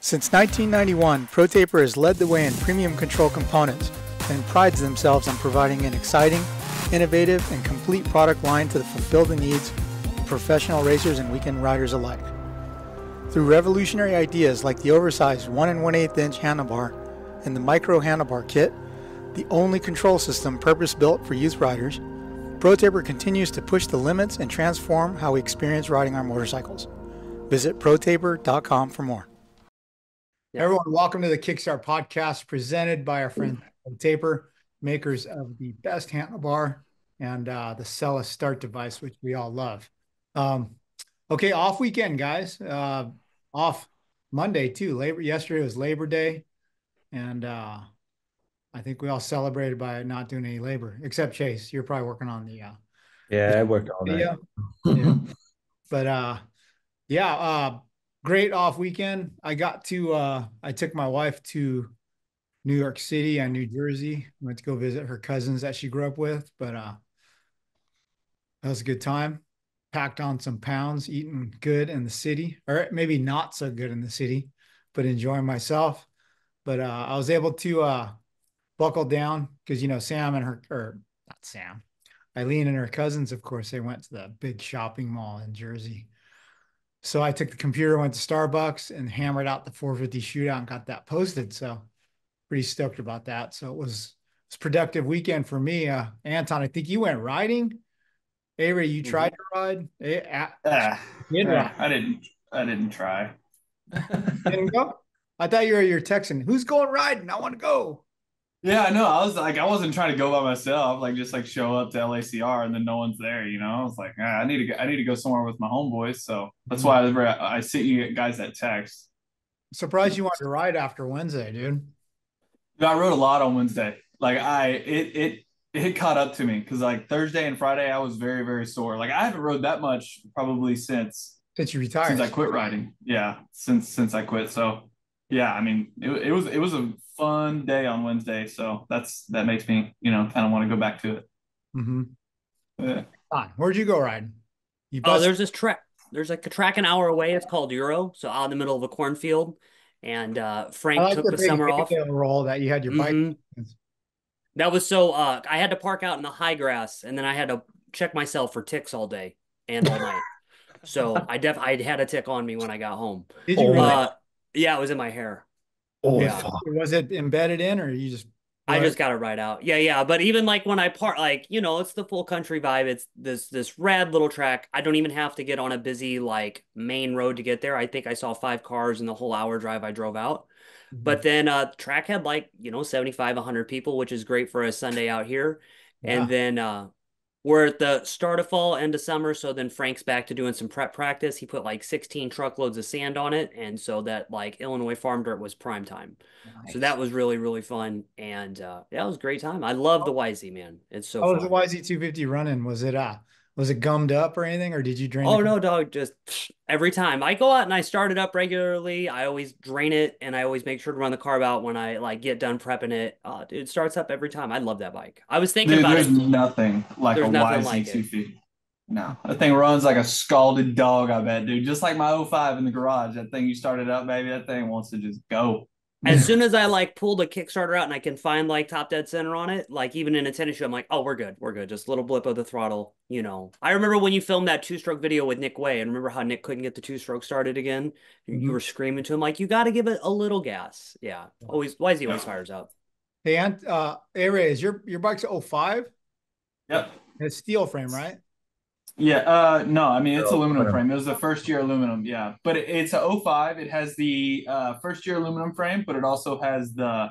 Since 1991, ProTaper has led the way in premium control components and prides themselves on providing an exciting, innovative, and complete product line to fulfill the needs of professional racers and weekend riders alike. Through revolutionary ideas like the oversized 1 1/8 inch handlebar and the micro handlebar kit, the only control system purpose-built for youth riders, ProTaper continues to push the limits and transform how we experience riding our motorcycles. Visit protaper.com for more. Everyone, welcome to the Kickstart podcast presented by our friends at Taper, makers of the best handlebar and the Cella start device, which we all love. Okay, off weekend, guys. Off Monday too. Yesterday was Labor Day, and I think we all celebrated by not doing any labor, except Chase. You're probably working on the I worked all night. Yeah. But great off weekend. I took my wife to New York City and New Jersey. Went to go visit her cousins that she grew up with, but that was a good time. Packed on some pounds, eating good in the city, or maybe not so good in the city, but enjoying myself. But I was able to buckle down because, Sam and not Sam, Eileen and her cousins, of course, they went to the big shopping mall in Jersey. So I took the computer, went to Starbucks, and hammered out the 450 shootout and got that posted. So pretty stoked about that. So it was a productive weekend for me. Anton, I think you went riding. Avery, you tried to ride? I didn't try. Didn't go? I thought you're texting. Who's going riding? I want to go. Yeah, I know. I wasn't trying to go by myself, just show up to LACR and then no one's there, I was like, I need to go somewhere with my homeboys. So that's why I sent you guys that text. Surprised you wanted to ride after Wednesday, dude. I rode a lot on Wednesday. It caught up to me because Thursday and Friday I was very, very sore. I haven't rode that much probably since you retired. Since I quit riding. Yeah, since I quit. So yeah, I mean it was a fun day on Wednesday. So that makes me, kind of want to go back to it. Mm-hmm. Yeah. Where'd you go riding? There's this track. There's a track an hour away. It's called Euro. So out in the middle of a cornfield. And Frank took the summer off. Roll that you had your bike. That was so I had to park out in the high grass, and then I had to check myself for ticks all day and all night. So I had a tick on me when I got home. Did you really? Yeah, it was in my hair. Oh, yeah. Was it embedded in, or you just? I just got it right out. Yeah. But even when I park, it's the full country vibe. It's this rad little track. I don't even have to get on a busy main road to get there. I think I saw 5 cars in the whole hour drive I drove out. Mm-hmm. But then track had 75, 100 people, which is great for a Sunday out here. Yeah. And then we're at the start of fall, end of summer. So then Frank's back to doing some prep practice. He put 16 truckloads of sand on it. And so that Illinois farm dirt was prime time. Nice. So that was really, really fun. And it was a great time. I love the YZ, man. It's so fun. Was the YZ 250 running? Was it gummed up or anything, or did you drain it? Oh, no, dog. Just every time I go out and I start it up regularly, I always drain it, and I always make sure to run the carb out when I get done prepping it. It starts up every time. I love that bike. I was thinking about it. There's nothing like a YZ 250. No, that thing runs like a scalded dog, I bet, dude. Just like my 05 in the garage. That thing you started up, baby, that thing wants to just go. As soon as I pull the Kickstarter out and I can find top dead center on it, even in a tennis shoe, I'm like, oh, we're good. Just a little blip of the throttle, I remember when you filmed that 2-stroke video with Nick Way, and remember how Nick couldn't get the 2-stroke started again? Mm-hmm. You were screaming to him you got to give it a little gas. Yeah, YZ always fires up. Hey, Ray, is your bike's 05? Yep. It's steel frame, right? Yeah, no, I mean, it's aluminum frame. It was the first year aluminum, yeah. But it's a 05. It has the first year aluminum frame, but it also has the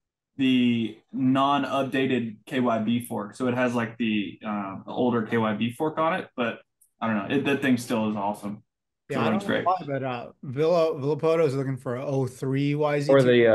non-updated KYB fork. So it has the older KYB fork on it, but I don't know. That thing still is awesome. Yeah, I don't know why, but Villapoto is looking for a 03 YZ.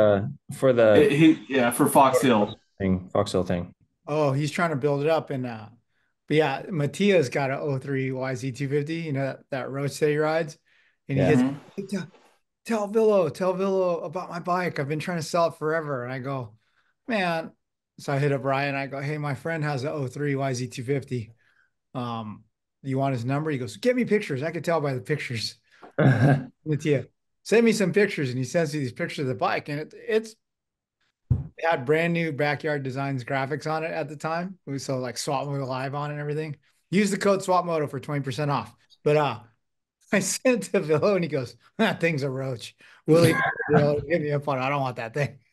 For Fox Hill thing. Oh, he's trying to build it up, and but yeah, Mattia's got a 03 YZ 250, that road that he rides. And he gets, tell Villo about my bike. I've been trying to sell it forever. And I go, man. So I hit up Ryan. I go, hey, my friend has a 03 YZ 250. You want his number? He goes, get me pictures. I could tell by the pictures. Mattia. send me some pictures. And he sends me these pictures of the bike. And it had brand new backyard designs graphics on it at the time. So like Swapmoto Live on and everything. Use the code Swapmoto for 20% off. But I sent it to Vilo and he goes, that thing's a roach. Willie, hit me up on it. I don't want that thing.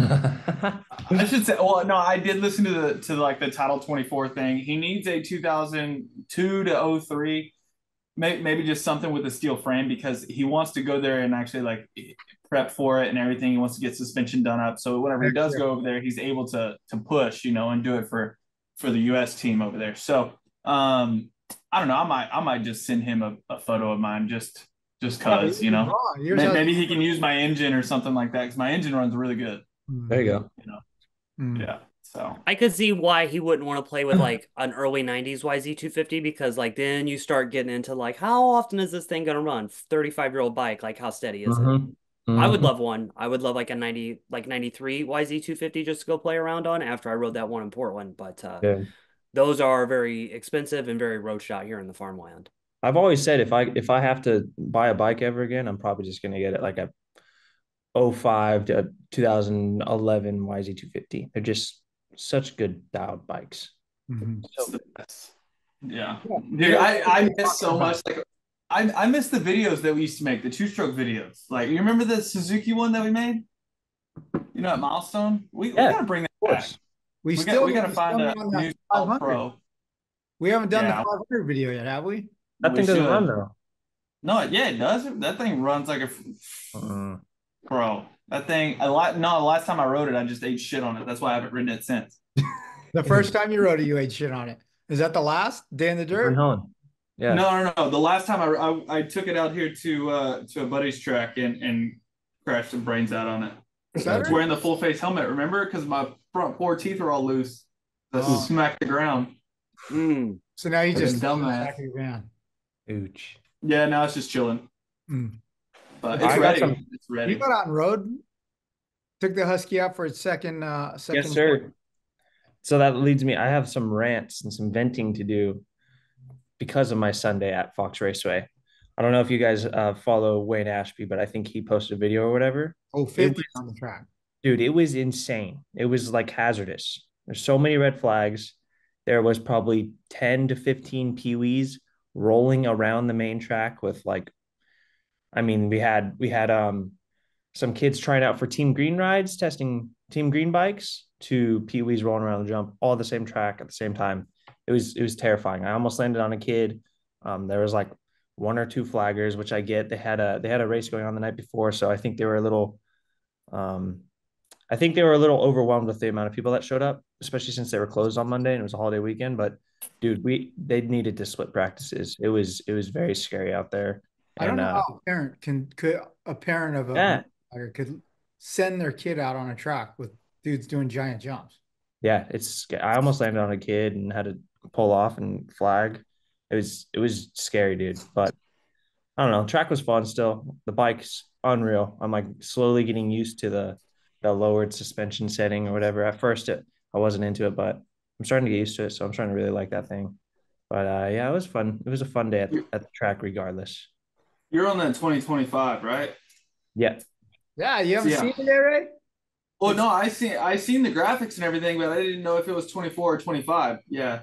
I should say, well, no, I did listen to the like the Title 24 thing. He needs a 2002 to 03, maybe just something with a steel frame because he wants to go there and actually like prep for it and everything. He wants to get suspension done up. So whenever he does go over there, he's able to push, and do it for the US team over there. So I don't know. I might just send him a photo of mine just cause, maybe he can use my engine or something like that because my engine runs really good. There you go. Yeah. So I could see why he wouldn't want to play with like an early 90s YZ250 because like then you start getting into like how often is this thing gonna run? 35-year-old bike, like how steady is it? I would love one. I would love like a 93 YZ250 just to go play around on after I rode that one in Portland. But those are very expensive and very road shot here in the farmland. I've always said if I have to buy a bike ever again, I'm probably just gonna get it like a 05 to 2011 YZ250. They're just such good dialed bikes. So, yeah. Dude, I miss so much. Like I miss the videos that we used to make, the two-stroke videos. Like you remember the Suzuki one that we made? At Milestone? We gotta bring that back. We gotta find a new Pro. We haven't done the 500 video yet, have we? That thing doesn't run though. No, yeah, it does. That thing runs like a bro. That thing the last time I rode it, I just ate shit on it. That's why I haven't ridden it since. The first time you rode it, you ate shit on it. Is that the last day in the dirt? Yeah. No. The last time I took it out here to a buddy's track and crashed some brains out on it. I was wearing the full face helmet, remember? Because my front four teeth are all loose. I smacked the ground. So now you just dumbass. your van. Ooch. Yeah, now it's just chilling. But it's ready. It's ready. You got on road. Took the Husky out for its second. Yes, sir. So that leads me. I have some rants and some venting to do because of my Sunday at Fox Raceway. I don't know if you guys follow Wayne Ashby, but I think he posted a video or whatever. 50 on the track. Dude, it was insane. It was like hazardous. There's so many red flags. There was probably 10 to 15 peewees rolling around the main track with like, I mean, we had some kids trying out for Team Green rides, testing Team Green bikes to peewees rolling around the jump, all the same track at the same time. It was terrifying. I almost landed on a kid. There was like one or two flaggers, which I get. They had a race going on the night before, so I think they were a little overwhelmed with the amount of people that showed up, especially since they were closed on Monday and it was a holiday weekend. But dude, they needed to split practices. It was very scary out there. I don't know how a parent of a could send their kid out on a track with dudes doing giant jumps. Yeah, I almost landed on a kid and had to pull off and flag. It was scary, dude. But I don't know. Track was fun still. The bike's unreal. I'm like slowly getting used to the lowered suspension setting or whatever. At first I wasn't into it, but I'm starting to get used to it. So I'm starting to really like that thing. But yeah, it was fun. It was a fun day at the track regardless. You're on that 2025, right? Yeah. Yeah, you haven't seen it yet, Ray? Well, no, I seen the graphics and everything, but I didn't know if it was 24 or 25. Yeah.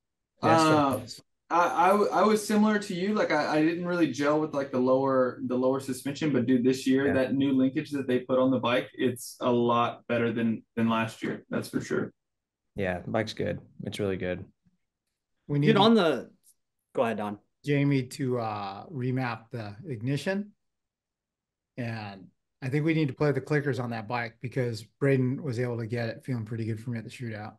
I was similar to you. Like I didn't really gel with like the lower suspension, but dude, this year that new linkage that they put on the bike, it's a lot better than last year. That's for sure. Yeah, the bike's good. It's really good. We need Go ahead, Don. Jamie to remap the ignition, and I think we need to play the clickers on that bike because Braden was able to get it feeling pretty good for me at the shootout.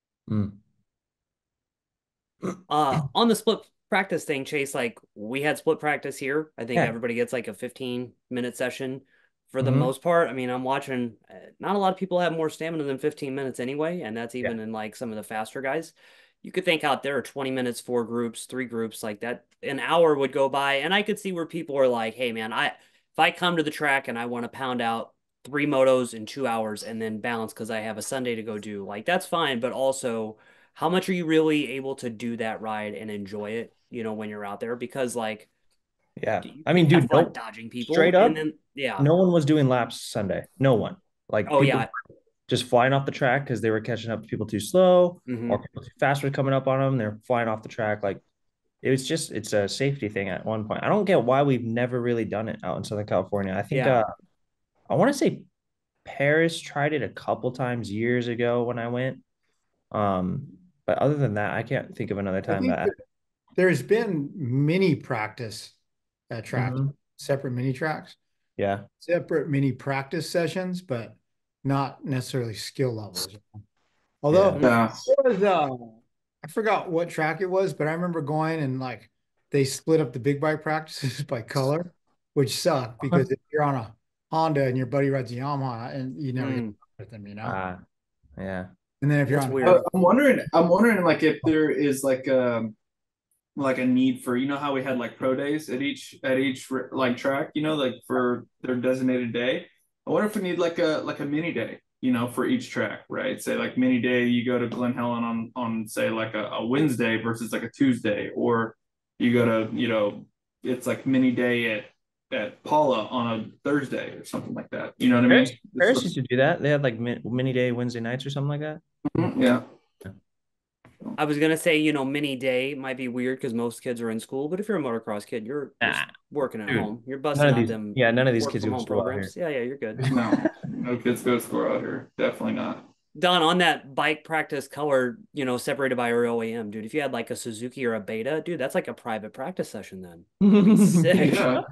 On the split practice thing, Chase, like we had split practice here. I think everybody gets like a 15-minute session for the most part. I mean, I'm watching, not a lot of people have more stamina than 15 minutes anyway, and that's even in like some of the faster guys. You could think out there 20 minutes, 4 groups, 3 groups like that. An hour would go by, and I could see where people are like, hey, man, if I come to the track and I want to pound out 3 motos in 2 hours and then balance because I have a Sunday to go do, like that's fine. But also, how much are you really able to do that ride and enjoy it, when you're out there? Because like Yeah. You I mean, have dude, fun no, dodging people, straight and up, then yeah. no one was doing laps Sunday. No one. Like Oh people yeah. just flying off the track because they were catching up to people too slow or Hmm. people too fast were coming up on them. They're flying off the track. Like it's a safety thing at one point. I don't get why we've never really done it out in Southern California. I think Yeah. I want to say Paris tried it a couple times years ago when I went. But other than that, I can't think of another I time think that. there's been mini practice at tracks, Mhm. separate mini tracks, Yeah. separate mini practice sessions, but not necessarily skill levels. Yeah. Although Yeah. it was, I forgot what track it was, but I remember going and like they split up the big bike practices by color, which sucked because if you're on a Honda and your buddy rides a Yamaha and you never get Mm, with them, Yeah. And then if you're that's on weird. I'm wondering like if there is like a need for, you know how we had like pro days at each like track, you know, like for their designated day. I wonder if we need like a mini day, you know, for each track, right? Say like mini day, you go to Glen Helen on say like a Wednesday versus like a Tuesday, or you go to, you know, it's like mini day at Paula on a Thursday or something like that. You know what I mean? Paris used to do that. They had like mini day Wednesday nights or something like that. Yeah. I was gonna say, mini day might be weird because most kids are in school, but if you're a motocross kid, you're Nah, working at dude. home. You're busting out them None of these work kids from go to home school out here. programs. Yeah, yeah, you're good. No, no kids go to school out here. Definitely not. Don, on that bike practice color, separated by your OEM, dude. If you had like a Suzuki or a Beta, dude, that's like a private practice session then. That'd be sick. Yeah.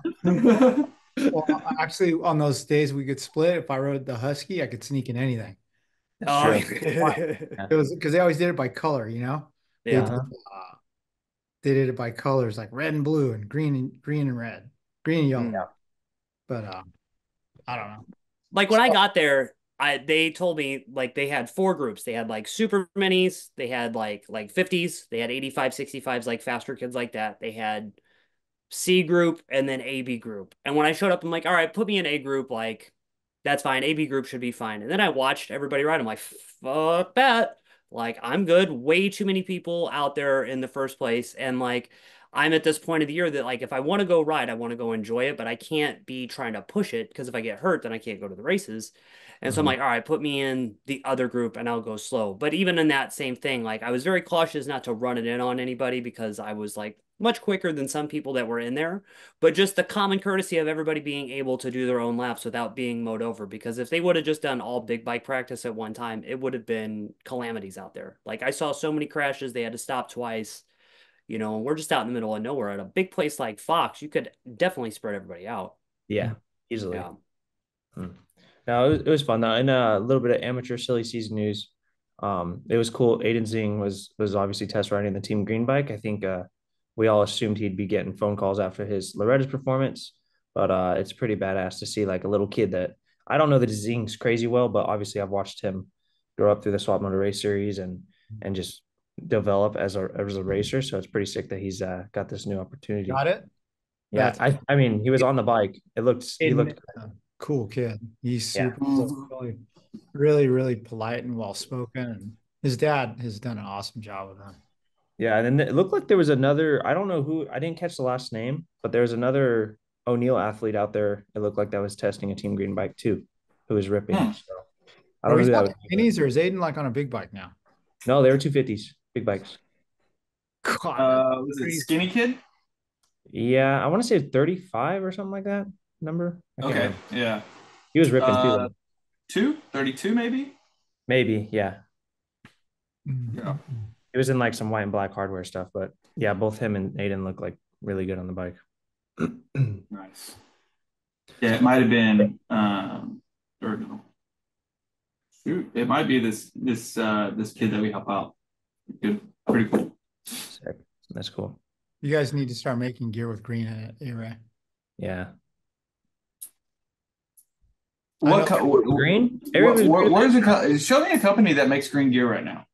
well, actually on those days we could split. If I rode the Husky, I could sneak in anything. That's Oh, true. It Yeah. was because they always did it by color, They yeah. did, they did it by colors like red and blue and green and red, green and yellow. Mm. But I don't know. Like when I got there, they told me like they had four groups. They had like super minis, they had like 50s, they had 85, 65s, like faster kids like that. They had C group and then AB group. And when I showed up, I'm like, all right, put me in A group. Like, that's fine. AB group should be fine. And then I watched everybody ride. I'm like, fuck that. Like, I'm good. Way too many people out there in the first place. And like, I'm at this point of the year that like, if I want to go ride, I want to go enjoy it, but I can't be trying to push it because if I get hurt, then I can't go to the races. And so I'm Mhm. like, all right, put me in the other group and I'll go slow. But even in that same thing, like I was very cautious not to run it in on anybody because I was like much quicker than some people that were in there. But just the common courtesy of everybody being able to do their own laps without being mowed over. Because if they would have just done all big bike practice at one time, it would have been calamities out there. Like I saw so many crashes, they had to stop twice. And we're just out in the middle of nowhere at a big place like Fox. You could definitely spread everybody out. Yeah, easily. Yeah. Hmm. No, it was fun though. And a little bit of amateur silly season news. It was cool. Aiden Zing was obviously test riding the Team Green bike. I think we all assumed he'd be getting phone calls after his Loretta's performance, but it's pretty badass to see like a little kid that I don't know that Zing's crazy well, but obviously I've watched him grow up through the Swapmoto race series and just develop as a racer. So it's pretty sick that he's got this new opportunity. Got it? Yeah, That's I mean he was on the bike. He looked cool kid. He's yeah. super really, really, really polite and well spoken. And his dad has done an awesome job with him. Yeah, and then it looked like there was another, I don't know who, I didn't catch the last name, but there was another O'Neill athlete out there. It looked like that was testing a Team Green bike too, who was ripping. So I Oh, don't know he's who that on was. minis or is Aiden like on a big bike now? No, they were 250s, big bikes. God, Was it Skinny Kid? Yeah, I want to say 35 or something like that number. I can't Okay, remember. yeah. He was ripping too. 32 maybe? Maybe, yeah. Yeah. It was in like some white and black hardware stuff, but yeah, both him and Aiden look like really good on the bike. Nice. Yeah, it might have been or no. Shoot, it might be this kid that we help out. Good, pretty cool. Sick. That's cool. You guys need to start making gear with green in it, A-Ray. Yeah. Green? Everybody's Where's the show me a company that makes green gear right now?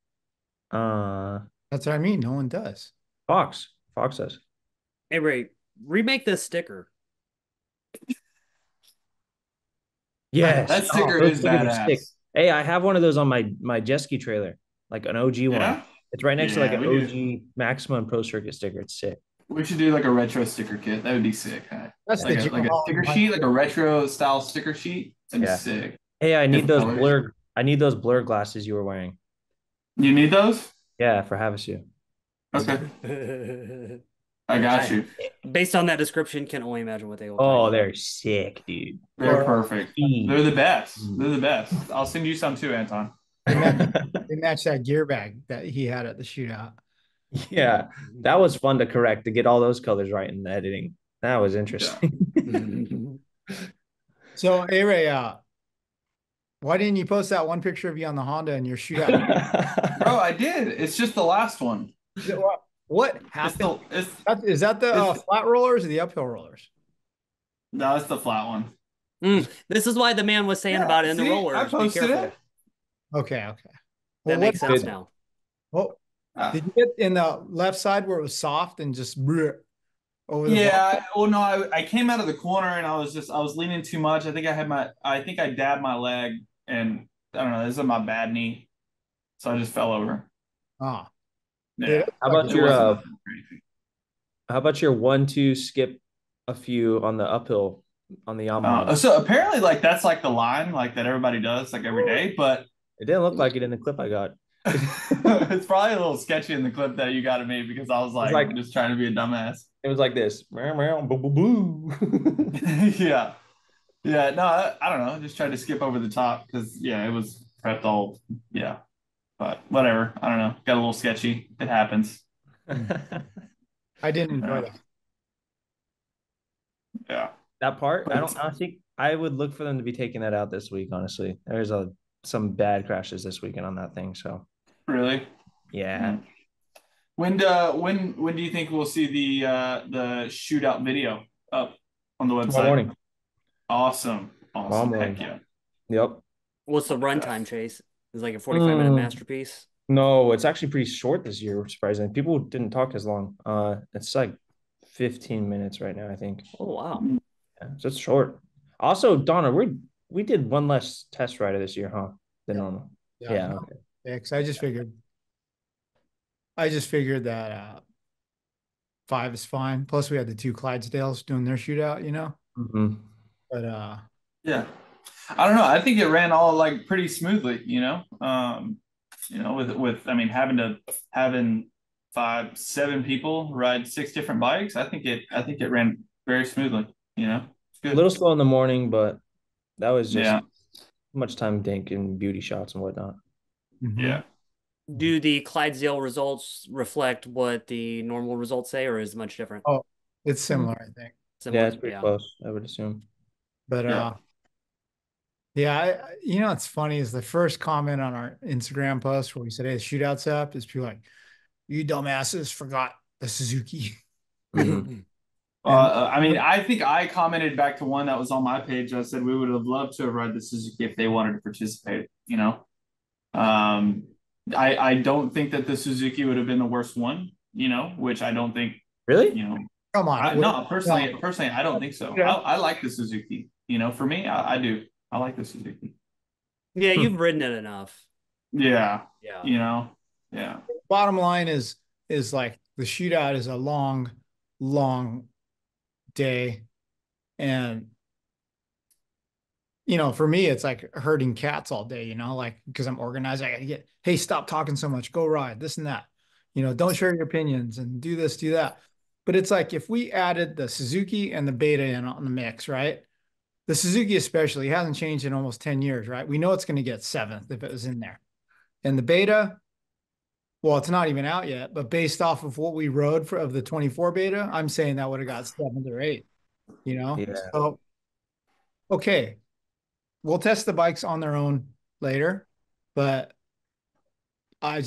That's what I mean. No one does. Fox does. Hey, Ray, remake this sticker. Yes. That sticker those is stickers are sick. badass. Hey, I have one of those on my jet ski trailer, like an OG one. Yeah? It's right next to like Yeah, an we OG Maxima and Pro Circuit sticker. It's sick. We should do like a retro sticker kit. That would be sick. Huh? That's the Like a sticker sheet, like a retro style sticker sheet. That'd be Yeah. sick. Hey, Different colors. I need those blur glasses you were wearing. You need those? Yeah, for Havasu. Okay, I got I, you. based on that description, can only imagine what they look Oh, like. they're sick, dude. They're perfect. They're the best. Mm. They're the best. I'll send you some too, Anton. They match that gear bag that he had at the shootout. Yeah, that was fun to correct to get all those colors right in the editing. That was Yeah. interesting. So, A-Ray, why didn't you post that one picture of you on the Honda in your shootout? Bro, I did. It's just the last one. What It's happened? the, Is that the it's- flat rollers or the uphill rollers? no, it's the flat one. This is why the man was saying Yeah, about it in the see? rollers. I Be posted careful. it. Okay. That makes sense now. Well, Ah. did you get in the left side where it was soft and just over the Yeah, well, no, I came out of the corner and I was leaning too much. I think I dabbed my leg and I don't know, this is my bad knee. So I just fell over. Ah, Yeah. How about It your wasn't nothing crazy. how about your 1-2 skip a few on the uphill on the Yamaha? So apparently like that's like the line like that everybody does like every day, but It didn't look like it in the clip I got. it's probably a little sketchy in the clip that you got of me because I was like just trying to be a dumbass. It was like this. Meow, meow, boo, boo, boo. Yeah. Yeah, no, I don't know. Just tried to skip over the top because it was prepped all but whatever. I don't know. Got a little sketchy. It happens. I didn't enjoy that. Yeah. That part, I think I would look for them to be taking that out this week, honestly. There's some bad crashes this weekend on that thing. So Really? yeah. When do you think we'll see the shootout video up on the website? Tomorrow morning. Awesome. Tomorrow morning. Heck yeah. Yep. What's the runtime, Chase? It's like a 45-minute masterpiece. No, it's actually pretty short this year, surprisingly. People didn't talk as long. It's like 15 minutes right now, I think. Oh wow. Yeah, so it's short. Also, Donna, we did one less test rider this year, huh? Than normal. Yeah. Okay. Yeah, 'cause I just figured that 5 is fine. Plus, we had the two Clydesdales doing their shootout, Mm-hmm. But Yeah. I don't know. I think it ran all like pretty smoothly, with I mean having 5-7 people ride 6 different bikes. I think it ran very smoothly, It's good. A little slow in the morning, but that was just too much time thinking beauty shots and whatnot. Yeah. Do the Clydesdale results reflect what the normal results say, or is it much different? Oh, it's similar, I think. Similar? Yeah, it's pretty close, I would assume. But it's funny is the first comment on our Instagram post where we said, "Hey, the shootout's up," is people like, "You dumbasses forgot the Suzuki." Mhm. I mean, I think I commented back to one that was on my page. I said we would have loved to have ride the Suzuki if they wanted to participate. I don't think that the Suzuki would have been the worst one. Which I don't think. Really? Come on. No, personally, I don't think so. Yeah. I like the Suzuki. For me, I do. I like the Suzuki. Yeah, you've ridden it enough. Yeah. Yeah. Yeah. Bottom line is like the shootout is a long day, and for me it's like herding cats all day, like because I'm organized. I gotta hey, stop talking so much, go ride this and that, don't share your opinions and do this, do that. But it's like if we added the Suzuki and the Beta in on the mix, right? The Suzuki especially hasn't changed in almost 10 years, right? We know it's going to get 7th if it was in there. And the Beta, well, it's not even out yet, but based off of what we rode of the 24 Beta, I'm saying that would have got 7th or 8th, Yeah. So, okay, we'll test the bikes on their own later, but I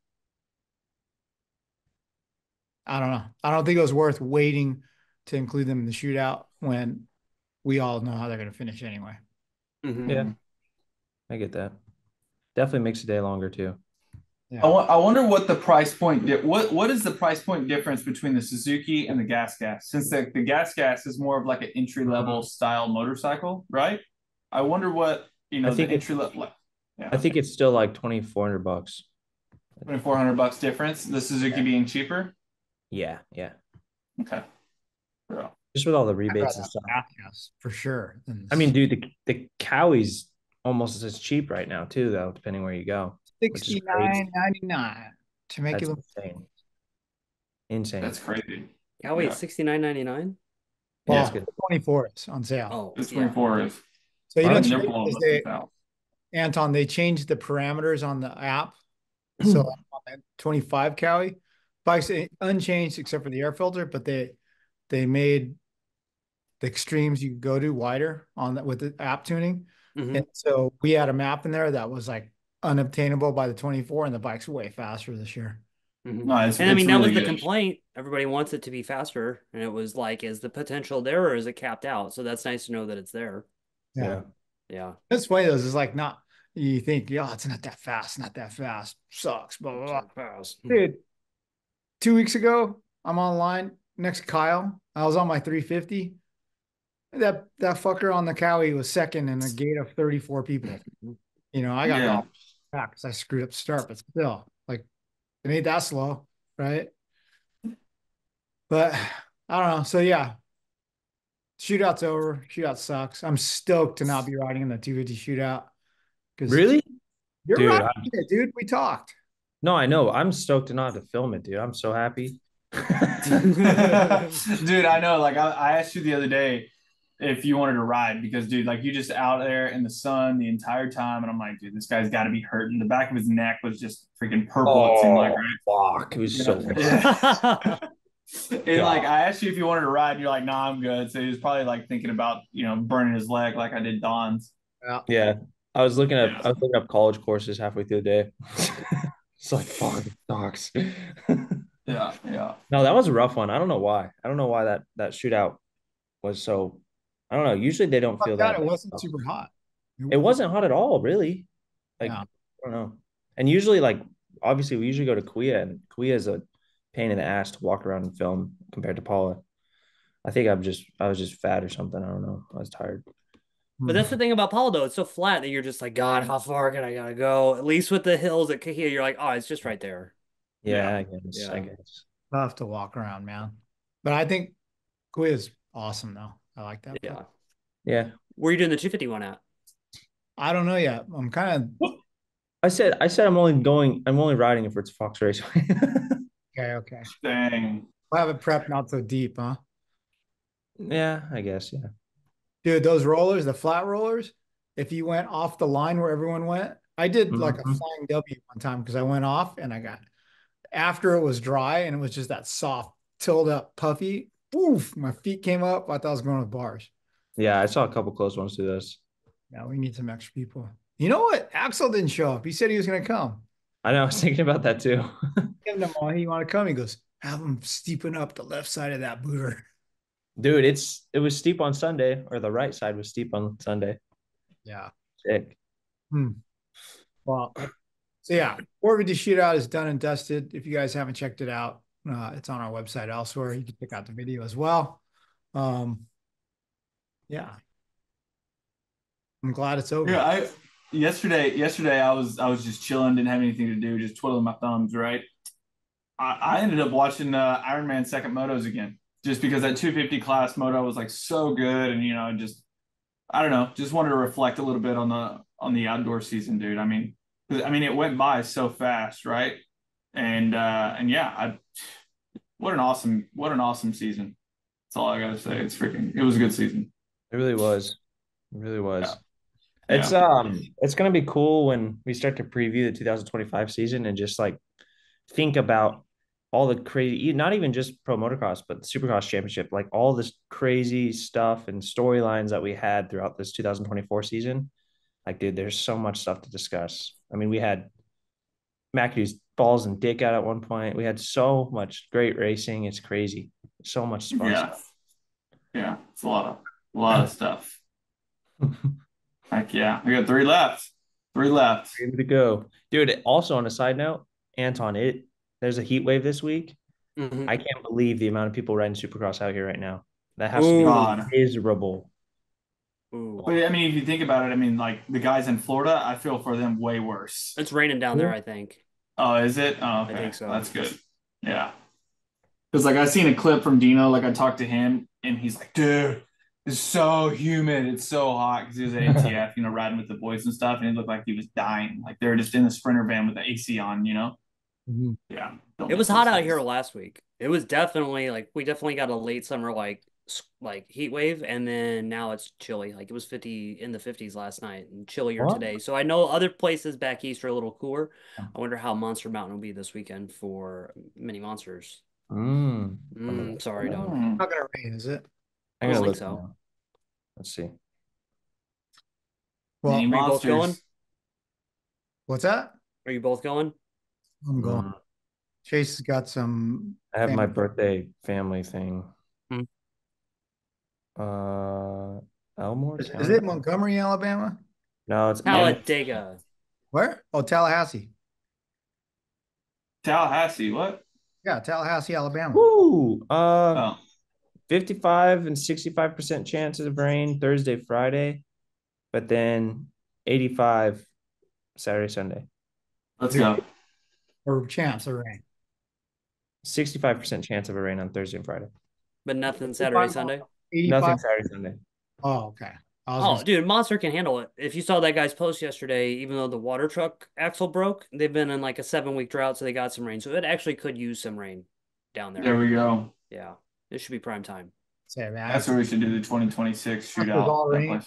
don't know. I don't think it was worth waiting to include them in the shootout when we all know how they're going to finish anyway. Mhm. Yeah, I get that. Definitely makes the day longer too. Yeah. I wonder what the price point what is the price point difference between the Suzuki and the Gas since the Gas is more of like an entry level style motorcycle, right? I wonder what I think the entry level. I think it's still like $2,400. $2,400 difference. The Suzuki being cheaper. Yeah. Okay. Yeah. just with all the I'd rebates rather and have stuff. Bathhouse for sure. I mean, dude, the Cowie's almost as cheap right now too, though, depending where you go, which is crazy. $69.99 to make That's it. insane. Insane. That's crazy. Yeah, wait, Yeah. $69.99. Yeah, it's Well, Yeah. good. 24 is on sale. Oh, It's yeah. 24 is. So you Well, know, that's They're cheap. blowing because this stuff out. Anton, they changed the parameters on the app. So on that 25 Cowie, bikes unchanged except for the air filter, but they made the extremes you could go to wider on that with the app tuning. Mhm. And so we had a map in there that was like unobtainable by the 24, and the bike's way faster this year. Mhm. No, it's, And I it's mean, that was really the good. complaint. Everybody wants it to be faster. And it was like, is the potential there or is it capped out? So that's nice to know that it's there. Yeah. Yeah. That's funny though. It's like not, you think, yeah, it's not that fast, not that fast. Sucks, blah, blah, blah. Fast. Dude, 2 weeks ago, I'm online next to Kyle. I was on my 350. That fucker on the Cowie was second in a gate of 34 people. You know, I got Yeah. called back because I screwed up the start, but still, like, it ain't that slow, right? But I don't know. So yeah, shootout's over. Shootout sucks. I'm stoked to not be riding in the 250 shootout because Really? you're Dude, riding it, dude. We talked. no, I know. I'm stoked to not have to film it, dude. I'm so happy. Dude, I know. Like I asked you the other day if you wanted to ride because, dude, like you just out there in the sun the entire time, and I'm like, dude, this guy's got to be hurting. The back of his neck was just freaking purple. It seemed like, Oh, right? fuck. It was Yeah. so Yeah. And like God. I asked you if you wanted to ride, and you're like, nah, I'm good. So he was probably like thinking about burning his leg like I did Don's. Yeah. Yeah. Yeah. I was looking up college courses halfway through the day. It's like, fuck, it sucks. Yeah. Yeah. No, that was a rough one. I don't know why. I don't know why that shootout was so. I don't know. Usually they don't Fuck feel that. that. It wasn't super hot. It wasn't hot at all, really. Like, Yeah. I don't know. And usually, like, obviously, we usually go to Kuya, and Kuya is a pain in the ass to walk around and film compared to Paula. I think I was just fat or something. I don't know. I was tired. But that's the thing about Paulo, though. It's so flat that you're just like, God, how far can I gotta go? At least with the hills at Kahia, you're like, oh, it's just right there. Yeah, Yeah. I guess. Yeah. I guess. Tough to walk around, man. But I think Quiz awesome though. I like that. Yeah. Yeah. Where are you doing the 251 at? I don't know yet. I'm kind of I said I'm only riding if it's Fox Raceway. okay. Okay. Dang. We'll have it prepped not so deep, huh? Yeah, I guess. Yeah. Dude, those rollers, the flat rollers, if you went off the line where everyone went, I did like a Mhm. flying W one time because I went off and I got after it was dry and it was just that soft, tilled up, puffy. Oof, my feet came up. I thought I was going with bars. Yeah, I saw a couple close ones to this. Yeah, we need some extra people. You know what? Axel didn't show up. He said he was going to come. I know. I was thinking about that too. Give him the money. You want to come? He goes, have him steepen up the left side of that booter. Dude, it was steep on Sunday, or the right side was steep on Sunday. Yeah. Sick. Well, so yeah, 450 Shootout is done and dusted. If you guys haven't checked it out, it's on our website elsewhere. You can check out the video as well. Yeah. I'm glad it's over. Yeah, yesterday I was just chilling, didn't have anything to do, just twiddling my thumbs, right? I ended up watching Iron Man second motos again, just because that 250 class moto was like so good, and just I don't know, just wanted to reflect a little bit on the outdoor season, dude. I mean it went by so fast, right? And yeah, what an awesome season. That's all I gotta say. It was a good season. It really was. It really was. Yeah. It's gonna be cool when we start to preview the 2025 season and just like think about all the crazy, not even just pro motocross, but the Supercross Championship, like all this crazy stuff and storylines that we had throughout this 2024 season. Like, dude, there's so much stuff to discuss. I mean, we had McAdoo's balls and dick out at one point. We had so much great racing. It's crazy. So much fun Yeah. stuff. Yeah. It's a lot of stuff. Heck yeah. We got three left. Three left. Ready to go. Dude, also on a side note, Anton, there's a heat wave this week. Mhm. I can't believe the amount of people riding Supercross out here right now. That has to Ooh. be God. miserable. Ooh. But I mean, if you think about it, I mean, like the guys in Florida, I feel for them way worse. It's raining down there, I think. Oh, is it? Oh, okay. think so. That's good. Yeah. Because like I seen a clip from Dino, like I talked to him, and he's like, "Dude, it's so humid, it's so hot." Because he was at ATF, riding with the boys and stuff, and it looked like he was dying. Like they were just in the Sprinter van with the AC on, Mm-hmm. Yeah. It was hot out here last week. It was definitely like we definitely got a late summer like heat wave, and then now it's chilly. Like it was 50 in the 50s last night and chillier What? today. So I know other places back east are a little cooler. I wonder how Monster Mountain will be this weekend for Mini Monsters. Sorry, dog. Not gonna rain, is it? I don't think so. Now. Let's see. Well, Mini are you both going? What's that? Are you both going? I'm going. Chase has got some. I have my birthday family thing. Hmm. Elmore. Is it Montgomery, Alabama? No, it's Talladega. Where? Oh, Tallahassee. Tallahassee, what? Yeah, Tallahassee, Alabama. Woo! Oh, 55 and 65% chances of rain Thursday, Friday, but then 85 Saturday, Sunday. let's go. Or chance of rain. 65% chance of a rain on Thursday and Friday. But nothing Saturday, Sunday? 85? Nothing Saturday, Sunday. Oh, okay. Oh, dude, Monster can handle it. If you saw that guy's post yesterday, even though the water truck axle broke, they've been in like a 7-week drought, so they got some rain. So it actually could use some rain down there. There we go. Yeah, this should be prime time. Say, man, That's where we should do the 2026 all shootout. rain.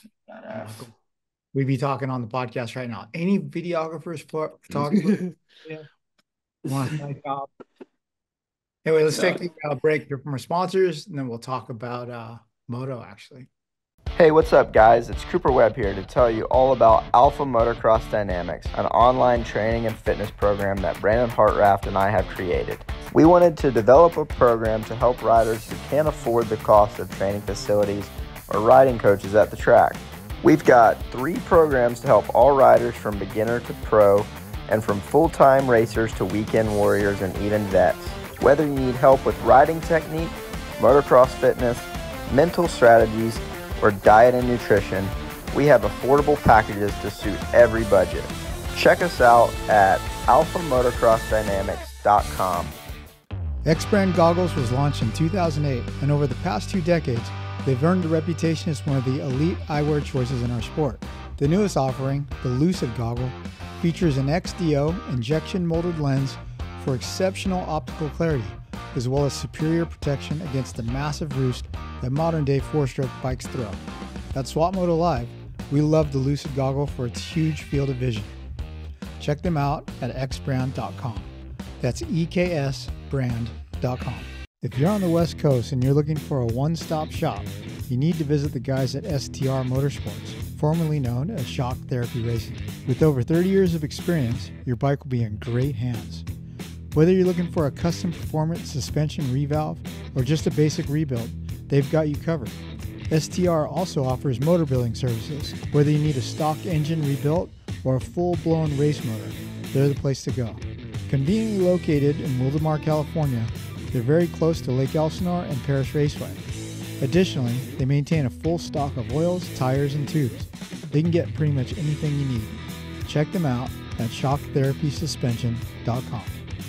We'd be talking on the podcast right now. Any videographers, photographers? Want to thank job? Anyway, let's take a break here from our sponsors, and then we'll talk about moto, actually. Hey, what's up, guys? It's Cooper Webb here to tell you all about Alpha Motocross Dynamics, an online training and fitness program that Brandon Hartraft and I have created. We wanted to develop a program to help riders who can't afford the cost of training facilities or riding coaches at the track. We've got 3 programs to help all riders from beginner to pro, and from full-time racers to weekend warriors and even vets. Whether you need help with riding technique, motocross fitness, mental strategies, or diet and nutrition, we have affordable packages to suit every budget. Check us out at alphamotocrossdynamics.com. X-Brand Goggles was launched in 2008, and over the past 2 decades, they've earned a reputation as one of the elite eyewear choices in our sport. The newest offering, the Lucid Goggle, features an XDO injection molded lens for exceptional optical clarity, as well as superior protection against the massive roost that modern-day 4-stroke bikes throw. At Swapmoto Live, we love the Lucid Goggle for its huge field of vision. Check them out at xbrand.com. That's EKSbrand.com. If you're on the West Coast and you're looking for a one-stop shop, you need to visit the guys at STR Motorsports, formerly known as Shock Therapy Racing. With over 30 years of experience, your bike will be in great hands. Whether you're looking for a custom performance suspension revalve or just a basic rebuild, they've got you covered. STR also offers motor building services. Whether you need a stock engine rebuilt or a full-blown race motor, they're the place to go. Conveniently located in Wildomar, California, they're very close to Lake Elsinore and Paris Raceway. Additionally, they maintain a full stock of oils, tires, and tubes. They can get pretty much anything you need. Check them out at shocktherapysuspension.com.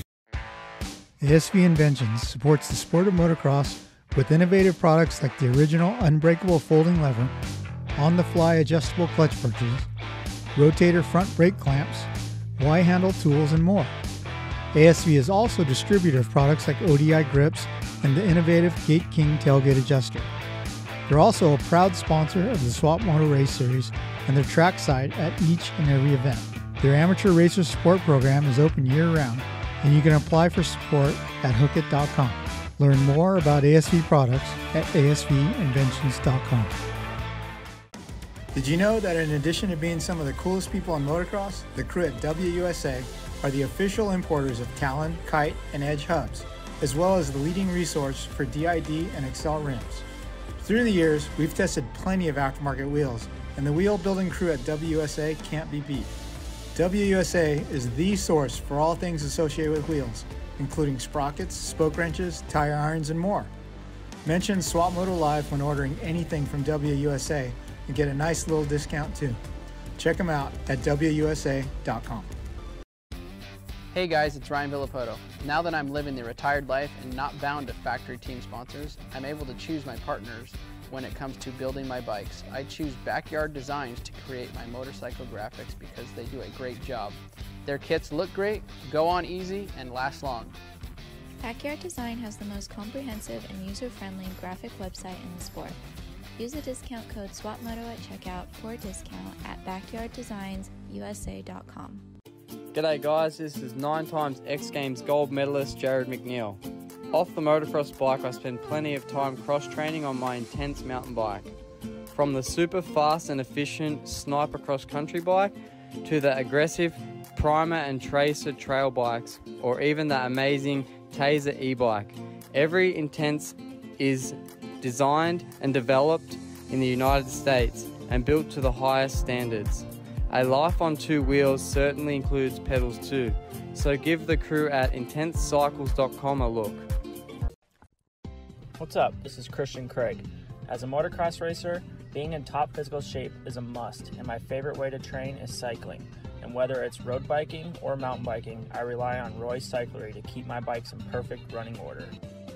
ASV Inventions supports the sport of motocross with innovative products like the original unbreakable folding lever, on-the-fly adjustable clutch perches, rotator front brake clamps, Y-handle tools, and more. ASV is also a distributor of products like ODI grips and the innovative Gate King tailgate adjuster. They're also a proud sponsor of the Swapmoto Race Series and their trackside at each and every event. Their amateur racer support program is open year-round, and you can apply for support at hookit.com. Learn more about ASV products at asvinventions.com. Did you know that in addition to being some of the coolest people in motocross, the crew at WUSA are the official importers of Talon, Kite, and Edge hubs, as well as the leading resource for DID and Excel rims. Through the years, we've tested plenty of aftermarket wheels, and the wheel building crew at WUSA can't be beat. WUSA is the source for all things associated with wheels, including sprockets, spoke wrenches, tire irons, and more. Mention Swapmoto Live when ordering anything from WUSA and get a nice little discount too. Check them out at WUSA.com. Hey guys, it's Ryan Villapoto. Now that I'm living the retired life and not bound to factory team sponsors, I'm able to choose my partners when it comes to building my bikes. I choose Backyard Designs to create my motorcycle graphics because they do a great job. Their kits look great, go on easy, and last long. Backyard Design has the most comprehensive and user-friendly graphic website in the sport. Use the discount code SWAPMOTO at checkout for a discount at backyarddesignsusa.com. G'day guys, this is 9 times X Games gold medalist Jared McNeil. Off the motocross bike, I spend plenty of time cross-training on my intense mountain bike. From the super fast and efficient sniper cross-country bike to the aggressive primer and tracer trail bikes, or even the amazing Taser e-bike. Every intense is designed and developed in the United States and built to the highest standards. A life on 2 wheels certainly includes pedals too, so give the crew at intensecycles.com a look. What's up? This is Christian Craig. As a motocross racer, being in top physical shape is a must, and my favorite way to train is cycling. And whether it's road biking or mountain biking, I rely on Roy's Cyclery to keep my bikes in perfect running order.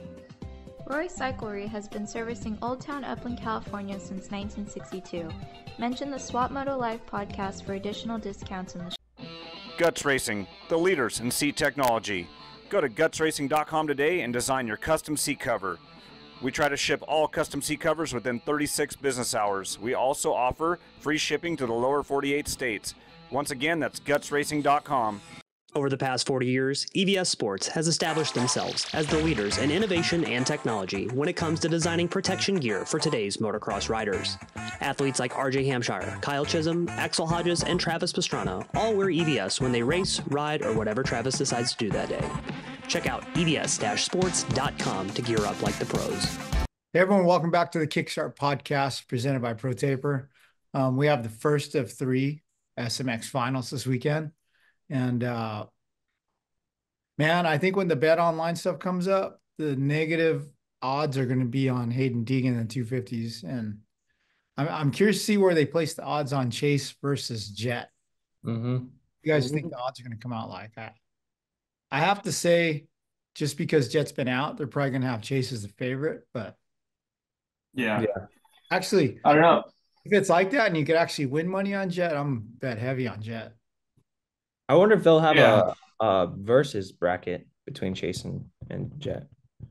Roy Cyclery has been servicing Old Town Upland, California since 1962. Mention the Swapmoto Live podcast for additional discounts in the show. Guts Racing, the leaders in seat technology. Go to gutsracing.com today and design your custom seat cover. We try to ship all custom seat covers within 36 business hours. We also offer free shipping to the lower 48 states. Once again, that's gutsracing.com. Over the past 40 years, EVS Sports has established themselves as the leaders in innovation and technology when it comes to designing protection gear for today's motocross riders. Athletes like RJ Hampshire, Kyle Chisholm, Axel Hodges, and Travis Pastrana all wear EVS when they race, ride, or whatever Travis decides to do that day. Check out evs-sports.com to gear up like the pros. Hey everyone, welcome back to the Kickstart podcast presented by Pro Taper. We have the first of 3 SMX finals this weekend. And man, I think when the bet online stuff comes up, the negative odds are going to be on Hayden Deegan and 250s. And I'm curious to see where they place the odds on Chase versus Jet. You guys think the odds are going to come out like that? I have to say, just because Jet's been out, they're probably going to have Chase as the favorite. But Yeah. actually, I don't know. if it's like that and you could actually win money on Jet, I'm bet heavy on Jet. I wonder if they'll have a versus bracket between Chase and Jet.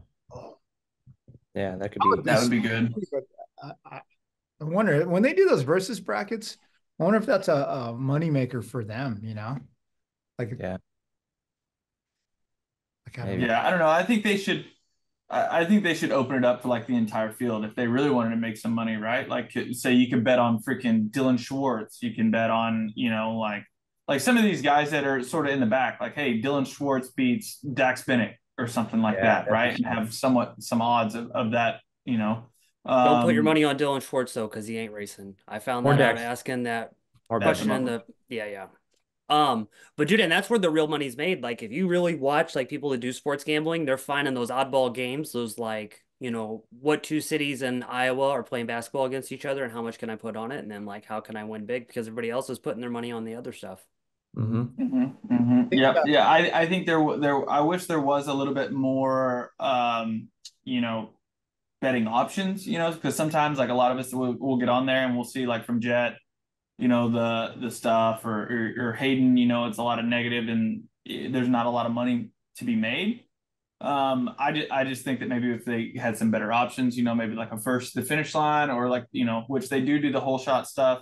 Yeah, that could be. That would be good. I wonder when they do those versus brackets. I wonder if that's a moneymaker for them. You know, like Yeah. Like, I don't Maybe. know. Yeah, I don't know. I think they should. I think they should open it up for like the entire field if they really wanted to make some money, right? Like, say you could bet on freaking Dylan Schwartz. You can bet on, like some of these guys that are sort of in the back, like, hey, Dylan Schwartz beats Dax Bennett or something like that, right? And have some odds of that, Don't put your money on Dylan Schwartz though, because he ain't racing. I found Or that out Dax. asking that Or question Dax. in the but dude, and that's where the real money's made. Like if you really watch like people that do sports gambling, they're finding those oddball games, those like, what 2 cities in Iowa are playing basketball against each other and how much can I put on it? And then like how can I win big? Because everybody else is putting their money on the other stuff. Yeah. I think there. I wish there was a little bit more, betting options. Because sometimes like a lot of us will get on there and we'll see like from Jet, the stuff or Hayden. It's a lot of negative and there's not a lot of money to be made. I just think that maybe if they had some better options, maybe like a first to the finish line or like, which they do the whole shot stuff,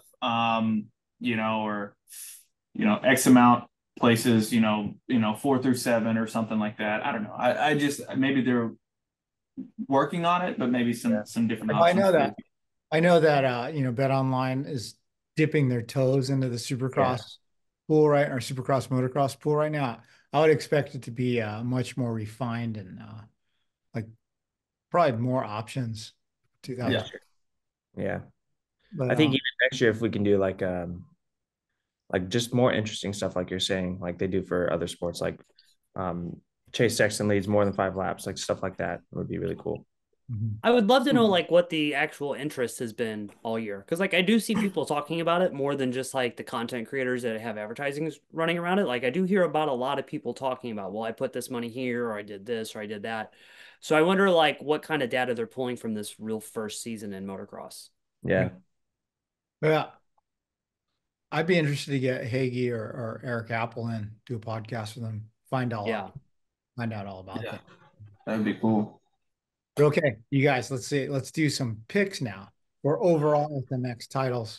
or X amount places, 4 through 7 or something like that. I don't know. I just maybe they're working on it, but maybe some different options. I know that Bet Online is dipping their toes into the Supercross pool, right? Or Supercross motocross pool right now. I would expect it to be much more refined and like probably more options. 2000. Yeah. But, I think even next year, if we can do like just more interesting stuff, like you're saying, like they do for other sports, like Chase Sexton leads more than 5 laps, like stuff like that would be really cool. I would love to know like what the actual interest has been all year. Because like I do see people talking about it more than just like the content creators that have advertising running around it. Like I do hear about a lot of people talking about, well, I put this money here, or I did this, or I did that. So I wonder like what kind of data they're pulling from this real first season in motocross. Yeah. Yeah. I'd be interested to get Hagee or Eric Apple in, do a podcast with them, find out all about that. That'd be cool. But okay, you guys, let's do some picks now for overall SMX titles.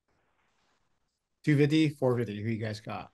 250, 450. Who you guys got?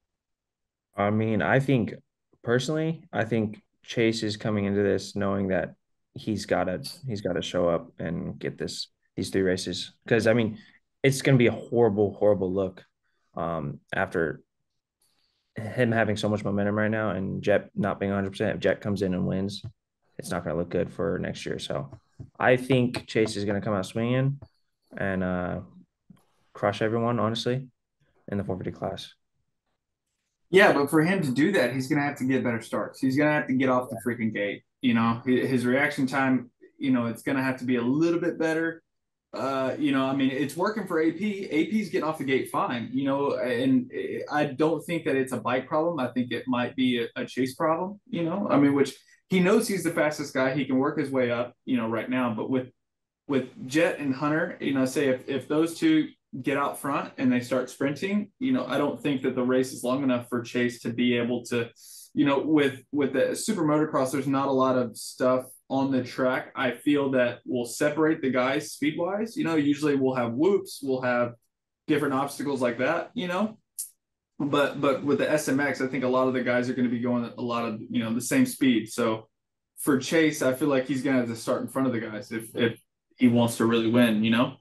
I mean, I think personally, I think Chase is coming into this knowing that he's gotta show up and get these 3 races. Because I mean, it's gonna be a horrible look after him having so much momentum right now and Jet not being 100%. If Jet comes in and wins, it's not gonna look good for next year. So I think Chase is gonna come out swinging and crush everyone, honestly, in the 450 class. Yeah, but for him to do that, he's gonna have to get better starts. He's gonna have to get off the freaking gate. His reaction time, it's gonna have to be a little bit better. I mean, it's working for AP. AP's getting off the gate fine, and I don't think that it's a bike problem. I think it might be a chase problem, I mean, which he knows he's the fastest guy. He can work his way up, right now. But with Jet and Hunter, say if those two get out front and they start sprinting, I don't think that the race is long enough for Chase to be able to, with the super motocross, there's not a lot of stuff on the track. I feel that will separate the guys speed wise. Usually we'll have whoops, we'll have different obstacles like that, but with the SMX, I think a lot of the guys are going to be going a lot of, the same speed. So for Chase, I feel like he's going to have to start in front of the guys if he wants to really win,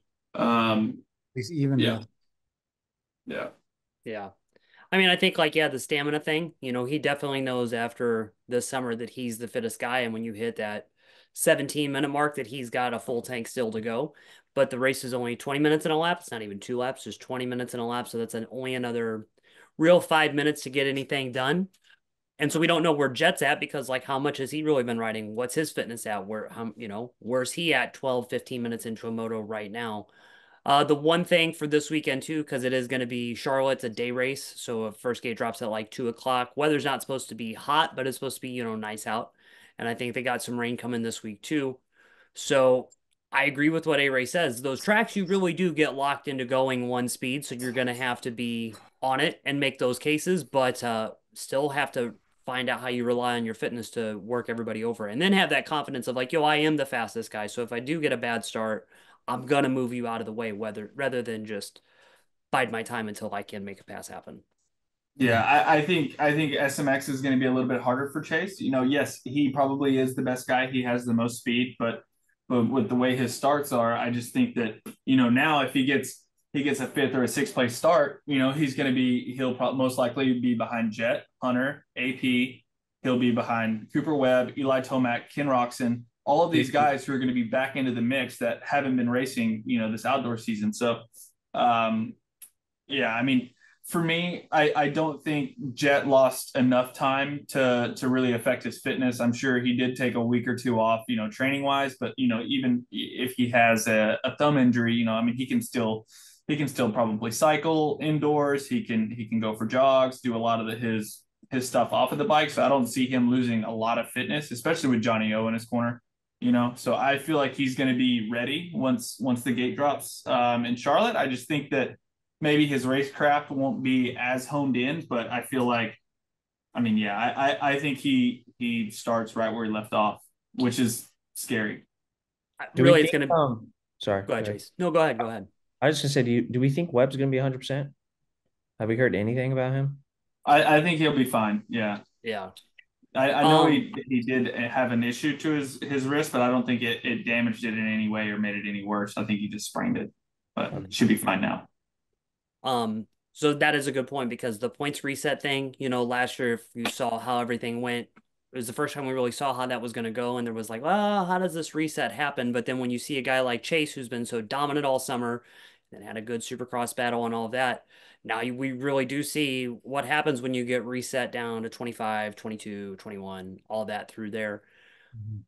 He's even. Yeah. Yeah. Yeah. I mean, I think like, yeah, the stamina thing, he definitely knows after this summer that he's the fittest guy. And when you hit that 17-minute mark that he's got a full tank still to go, but the race is only 20 minutes in a lap. It's not even 2 laps, just 20 minutes in a lap. So that's only another real 5 minutes to get anything done. And so we don't know where Jet's at because like, how much has he really been riding? What's his fitness at? Where's he at 12, 15 minutes into a moto right now? The one thing for this weekend too, because it is going to be Charlotte's a day race, so a first gate drops at like 2 o'clock. Weather's not supposed to be hot, but it's supposed to be nice out, and I think they got some rain coming this week too. So I agree with what A-Ray says. Those tracks you really do get locked into going one speed, so you're going to have to be on it and make those cases, but still have to find out how you rely on your fitness to work everybody over, and then have that confidence of like, yo, I am the fastest guy, so if I do get a bad start, I'm gonna move you out of the way, rather than just bide my time until I can make a pass happen. Yeah, I think SMX is going to be a little bit harder for Chase. Yes, he probably is the best guy. He has the most speed, but with the way his starts are, I just think that now if he gets a 5th or a 6th place start, he'll most likely be behind Jet, Hunter, AP. He'll be behind Cooper Webb, Eli Tomac, Ken Roxon, all of these guys who are going to be back into the mix that haven't been racing, this outdoor season. So, yeah, I mean, for me, I don't think Jet lost enough time to really affect his fitness. I'm sure he did take a week or 2 off, training wise, but even if he has a thumb injury, I mean, he can still probably cycle indoors. He can go for jogs, do a lot of his stuff off of the bike. So I don't see him losing a lot of fitness, especially with Johnny O in his corner. So I feel like he's going to be ready once the gate drops in Charlotte. I just think that maybe his racecraft won't be as honed in, but I feel like, I mean, yeah, I think he starts right where he left off, which is scary. Really, it's going to. Sorry. Go ahead, Chase. No, go ahead. Go ahead. I was just going to say, do we think Webb's going to be 100%? Have we heard anything about him? I think he'll be fine. Yeah. Yeah. I know he did have an issue to his wrist, but I don't think it damaged it in any way or made it any worse. I think he just sprained it, but it should be fine now. So that is a good point because the points reset thing, last year, if you saw how everything went, it was the first time we really saw how that was going to go. And there was like, well, how does this reset happen? But then when you see a guy like Chase, who's been so dominant all summer and had a good supercross battle and all of that, now we really do see what happens when you get reset down to 25, 22, 21, all that through there.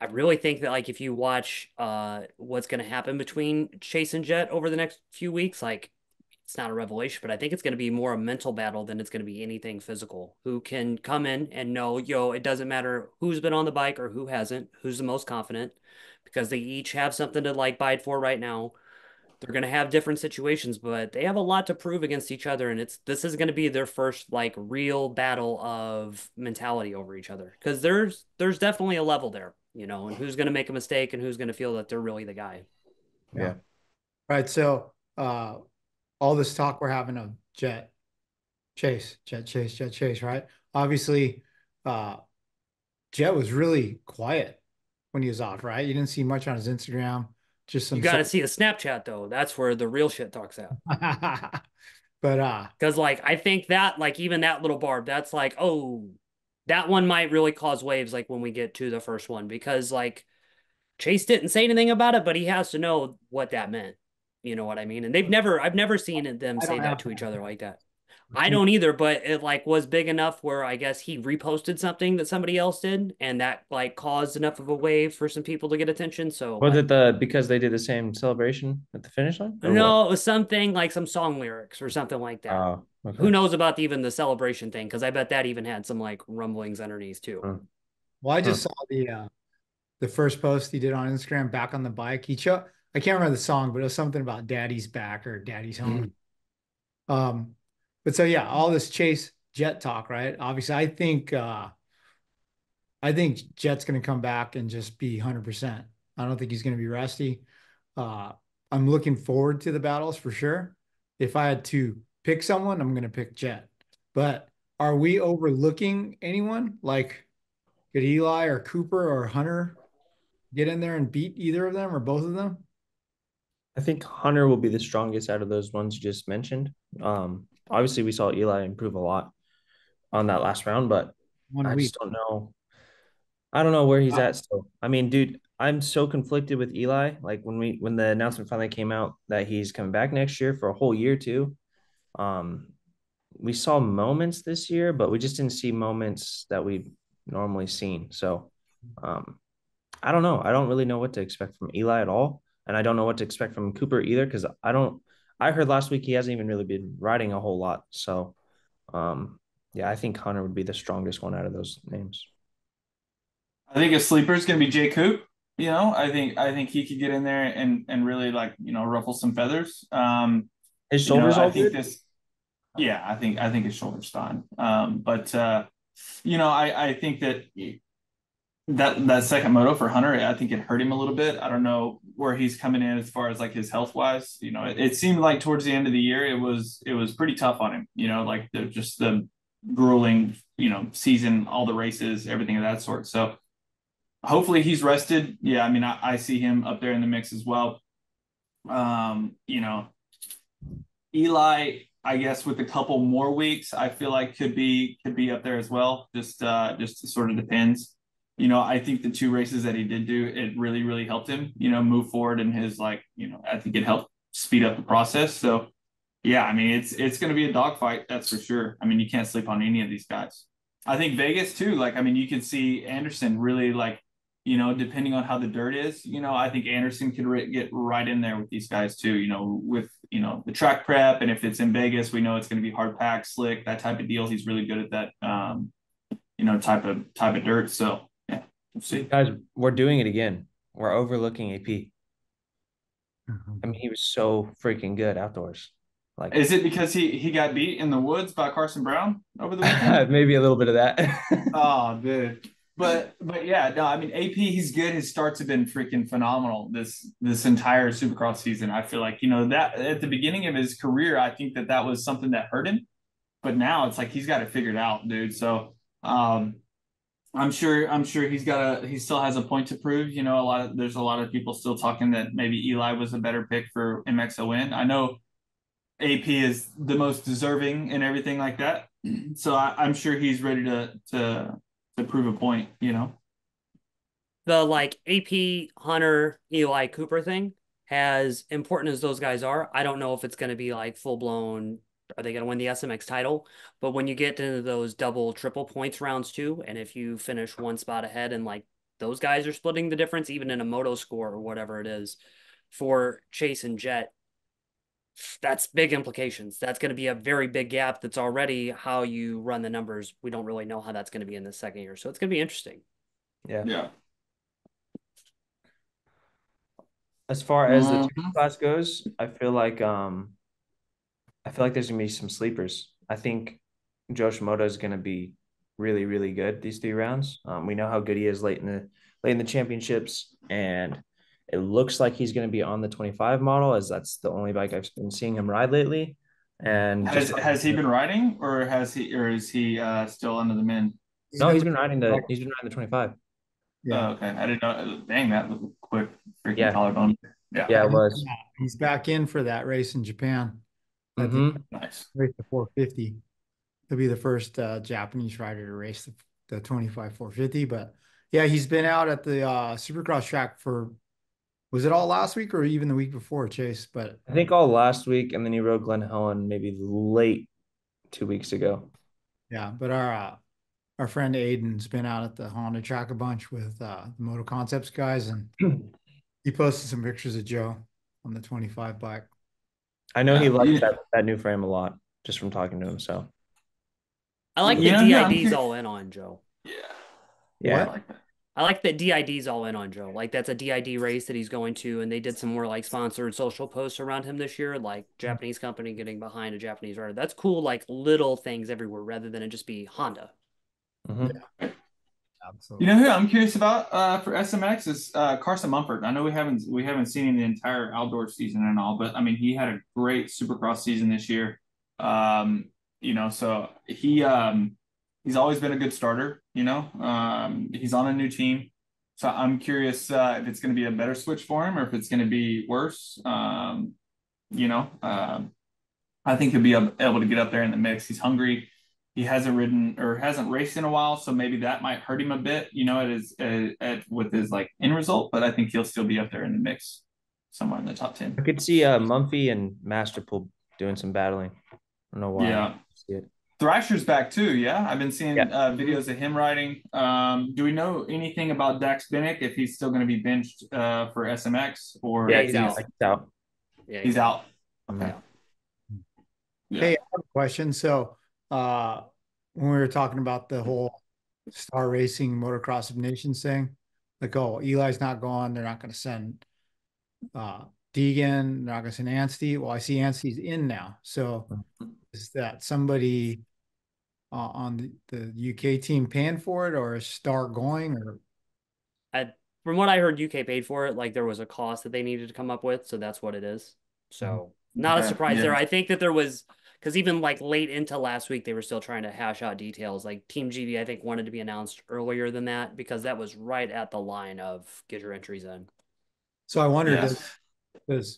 I really think that like if you watch what's going to happen between Chase and Jet over the next few weeks, like it's not a revelation, but I think it's going to be more a mental battle than it's going to be anything physical. Who can come in and know, yo, it doesn't matter who's been on the bike or who hasn't, who's the most confident, because they each have something to like bide for right now. They're going to have different situations, but they have a lot to prove against each other, and this is going to be their first like real battle of mentality over each other, because there's definitely a level there, you know, and who's going to make a mistake and who's going to feel that they're really the guy. Yeah. Right. So all this talk we're having of Chase, right? Obviously, Jet was really quiet when he was off, right? You didn't see much on his Instagram, just some You got to see the Snapchat though. That's where the real shit talks out. But because like I think that like even that little barb, that's like, oh, that one might really cause waves like when we get to the first one, because like Chase didn't say anything about it, but he has to know what that meant. You know what I mean? And I've never seen them I say don't that have to each other like that. I to. don't either, but it like was big enough where I guess he reposted something that somebody else did, and that like caused enough of a wave for some people to get attention. So Was like, it because they did the same celebration at the finish line, or what? no, it was something like some song lyrics or something like that. Oh, Who okay. knows about even the celebration thing? Because I bet that even had some like rumblings underneath too. Well, I just saw the first post he did on Instagram back on the bike. I can't remember the song, but it was something about daddy's back or daddy's home. But so yeah, all this Chase Jet talk, right? Obviously, I think Jet's going to come back and just be 100%. I don't think he's going to be rusty. I'm looking forward to the battles for sure. If I had to pick someone, I'm going to pick Jet. But are we overlooking anyone? Like, could Eli or Cooper or Hunter get in there and beat either of them or both of them? I think Hunter will be the strongest out of those ones you just mentioned. Obviously, we saw Eli improve a lot on that last round, but 1 week. just don't know. I don't know where he's Wow. at still. I mean, dude, I'm so conflicted with Eli. Like when the announcement finally came out that he's coming back next year for a whole year too. Um, we saw moments this year, but we just didn't see moments that we've normally seen. So, I don't know. I don't really know what to expect from Eli at all, and I don't know what to expect from Cooper either because I don't. I heard last week he hasn't even really been riding a whole lot. So, yeah, I think Hunter would be the strongest one out of those names. I think a sleeper is going to be Jay Coop. You know, I think he could get in there and really like ruffle some feathers. His shoulders I all think good. yeah, I think his shoulder's fine. But I think that second moto for Hunter, I think it hurt him a little bit. I don't know where he's coming in as far as like his health wise. It seemed like towards the end of the year it was pretty tough on him. Like just the grueling season, all the races, everything of that sort. So hopefully he's rested. Yeah, I mean I see him up there in the mix as well. Eli, I guess with a couple more weeks, I feel like could be up there as well. Just sort of depends. I think the two races that he did do, it really, really helped him, move forward in his I think it helped speed up the process. So yeah, I mean it's gonna be a dogfight, that's for sure. I mean, you can't sleep on any of these guys. I think Vegas too, like I mean, you could see Anderson really like depending on how the dirt is, I think Anderson could get right in there with these guys too, with, the track prep. And if it's in Vegas, we know it's going to be hard packed, slick, that type of deal. He's really good at that, type of dirt. So yeah, we'll see. Guys, we're doing it again. We're overlooking AP. I mean, he was so freaking good outdoors. Like, is it because he got beat in the woods by Carson Brown over the weekend? maybe a little bit of that. Oh, dude. But yeah, no, I mean AP, he's good. His starts have been freaking phenomenal this entire Supercross season. I feel like that at the beginning of his career, I think that was something that hurt him, but now it's like he's got it figured out, dude. So I'm sure he still has a point to prove. There's a lot of people still talking that maybe Eli was a better pick for MXON. I know AP is the most deserving and everything like that, so I'm sure he's ready to prove a point, The like AP Hunter Eli Cooper thing, as important as those guys are, I don't know if it's going to be like full blown. Are they going to win the SMX title? But when you get into those double triple points rounds too, and if you finish one spot ahead in like those guys are splitting the difference, even in a moto score or whatever it is for Chase and Jet. That's big implications. That's going to be a very big gap. That's already how you run the numbers. We don't really know how that's going to be in the second year. So it's going to be interesting. Yeah. As far as the class goes, I feel like there's gonna be some sleepers. I think Joe Shimoda is gonna be really, really good these 3 rounds. We know how good he is late in the championships, and it looks like he's gonna be on the 25 model, as that's the only bike I've been seeing him ride lately. And has he been riding, or is he still under the min? No, he's been riding the 25. Yeah. Oh, okay. I didn't know. Dang, that was a quick freaking collarbone. Yeah, it was. He's back in for that race in Japan. Nice. Race the 450. He'll be the first Japanese rider to race the 25 450. But yeah, he's been out at the Supercross track was it all last week or even the week before, Chase? But I think all last week, and then he rode Glen Helen maybe late 2 weeks ago. Yeah, but our friend Aiden's been out at the Honda track a bunch with the Moto Concepts guys, and he posted some pictures of Joe on the 25 bike. I know he likes that new frame a lot, just from talking to him. So I like the DID's all in on Joe. Yeah. What? I like that DID's all in on Joe. Like, that's a DID race that he's going to, and they did some more like sponsored social posts around him this year, like Japanese company getting behind a Japanese rider. That's cool, like little things everywhere rather than it just be Honda. Yeah. Absolutely. You know who I'm curious about for SMX is Carson Mumford. I know we haven't seen him the entire outdoor season and all, but I mean he had a great Supercross season this year. So he's always been a good starter. He's on a new team, so I'm curious if it's going to be a better switch for him or if it's going to be worse. I think he'll be able to get up there in the mix. He's hungry. He hasn't ridden or hasn't raced in a while, so maybe that might hurt him a bit, with his like end result. But I think he'll still be up there in the mix, somewhere in the top 10. I could see Mumphy and Masterpool doing some battling. I don't know why. Yeah, see it. Thrasher's back too. Yeah, I've been seeing videos of him riding. Do we know anything about Dax Bennick, if he's still going to be benched for SMX or? Yeah, he's out. Yeah, he's out. Okay. Hey, I have a question. So when we were talking about the whole Star Racing Motocross of Nations thing, like, oh, Eli's not gone, they're not going to send Deegan, they're not going to send Anstey. Well, I see Anstey's in now. So is that somebody on the UK team paying for it, or is Star going? Or from what I heard, UK paid for it. Like, there was a cost that they needed to come up with, so that's what it is. So not a surprise there. I think that there was, because even like late into last week, they were still trying to hash out details. Like Team GV, I think, wanted to be announced earlier than that because that was right at the line of get your entries in. So I wonder, does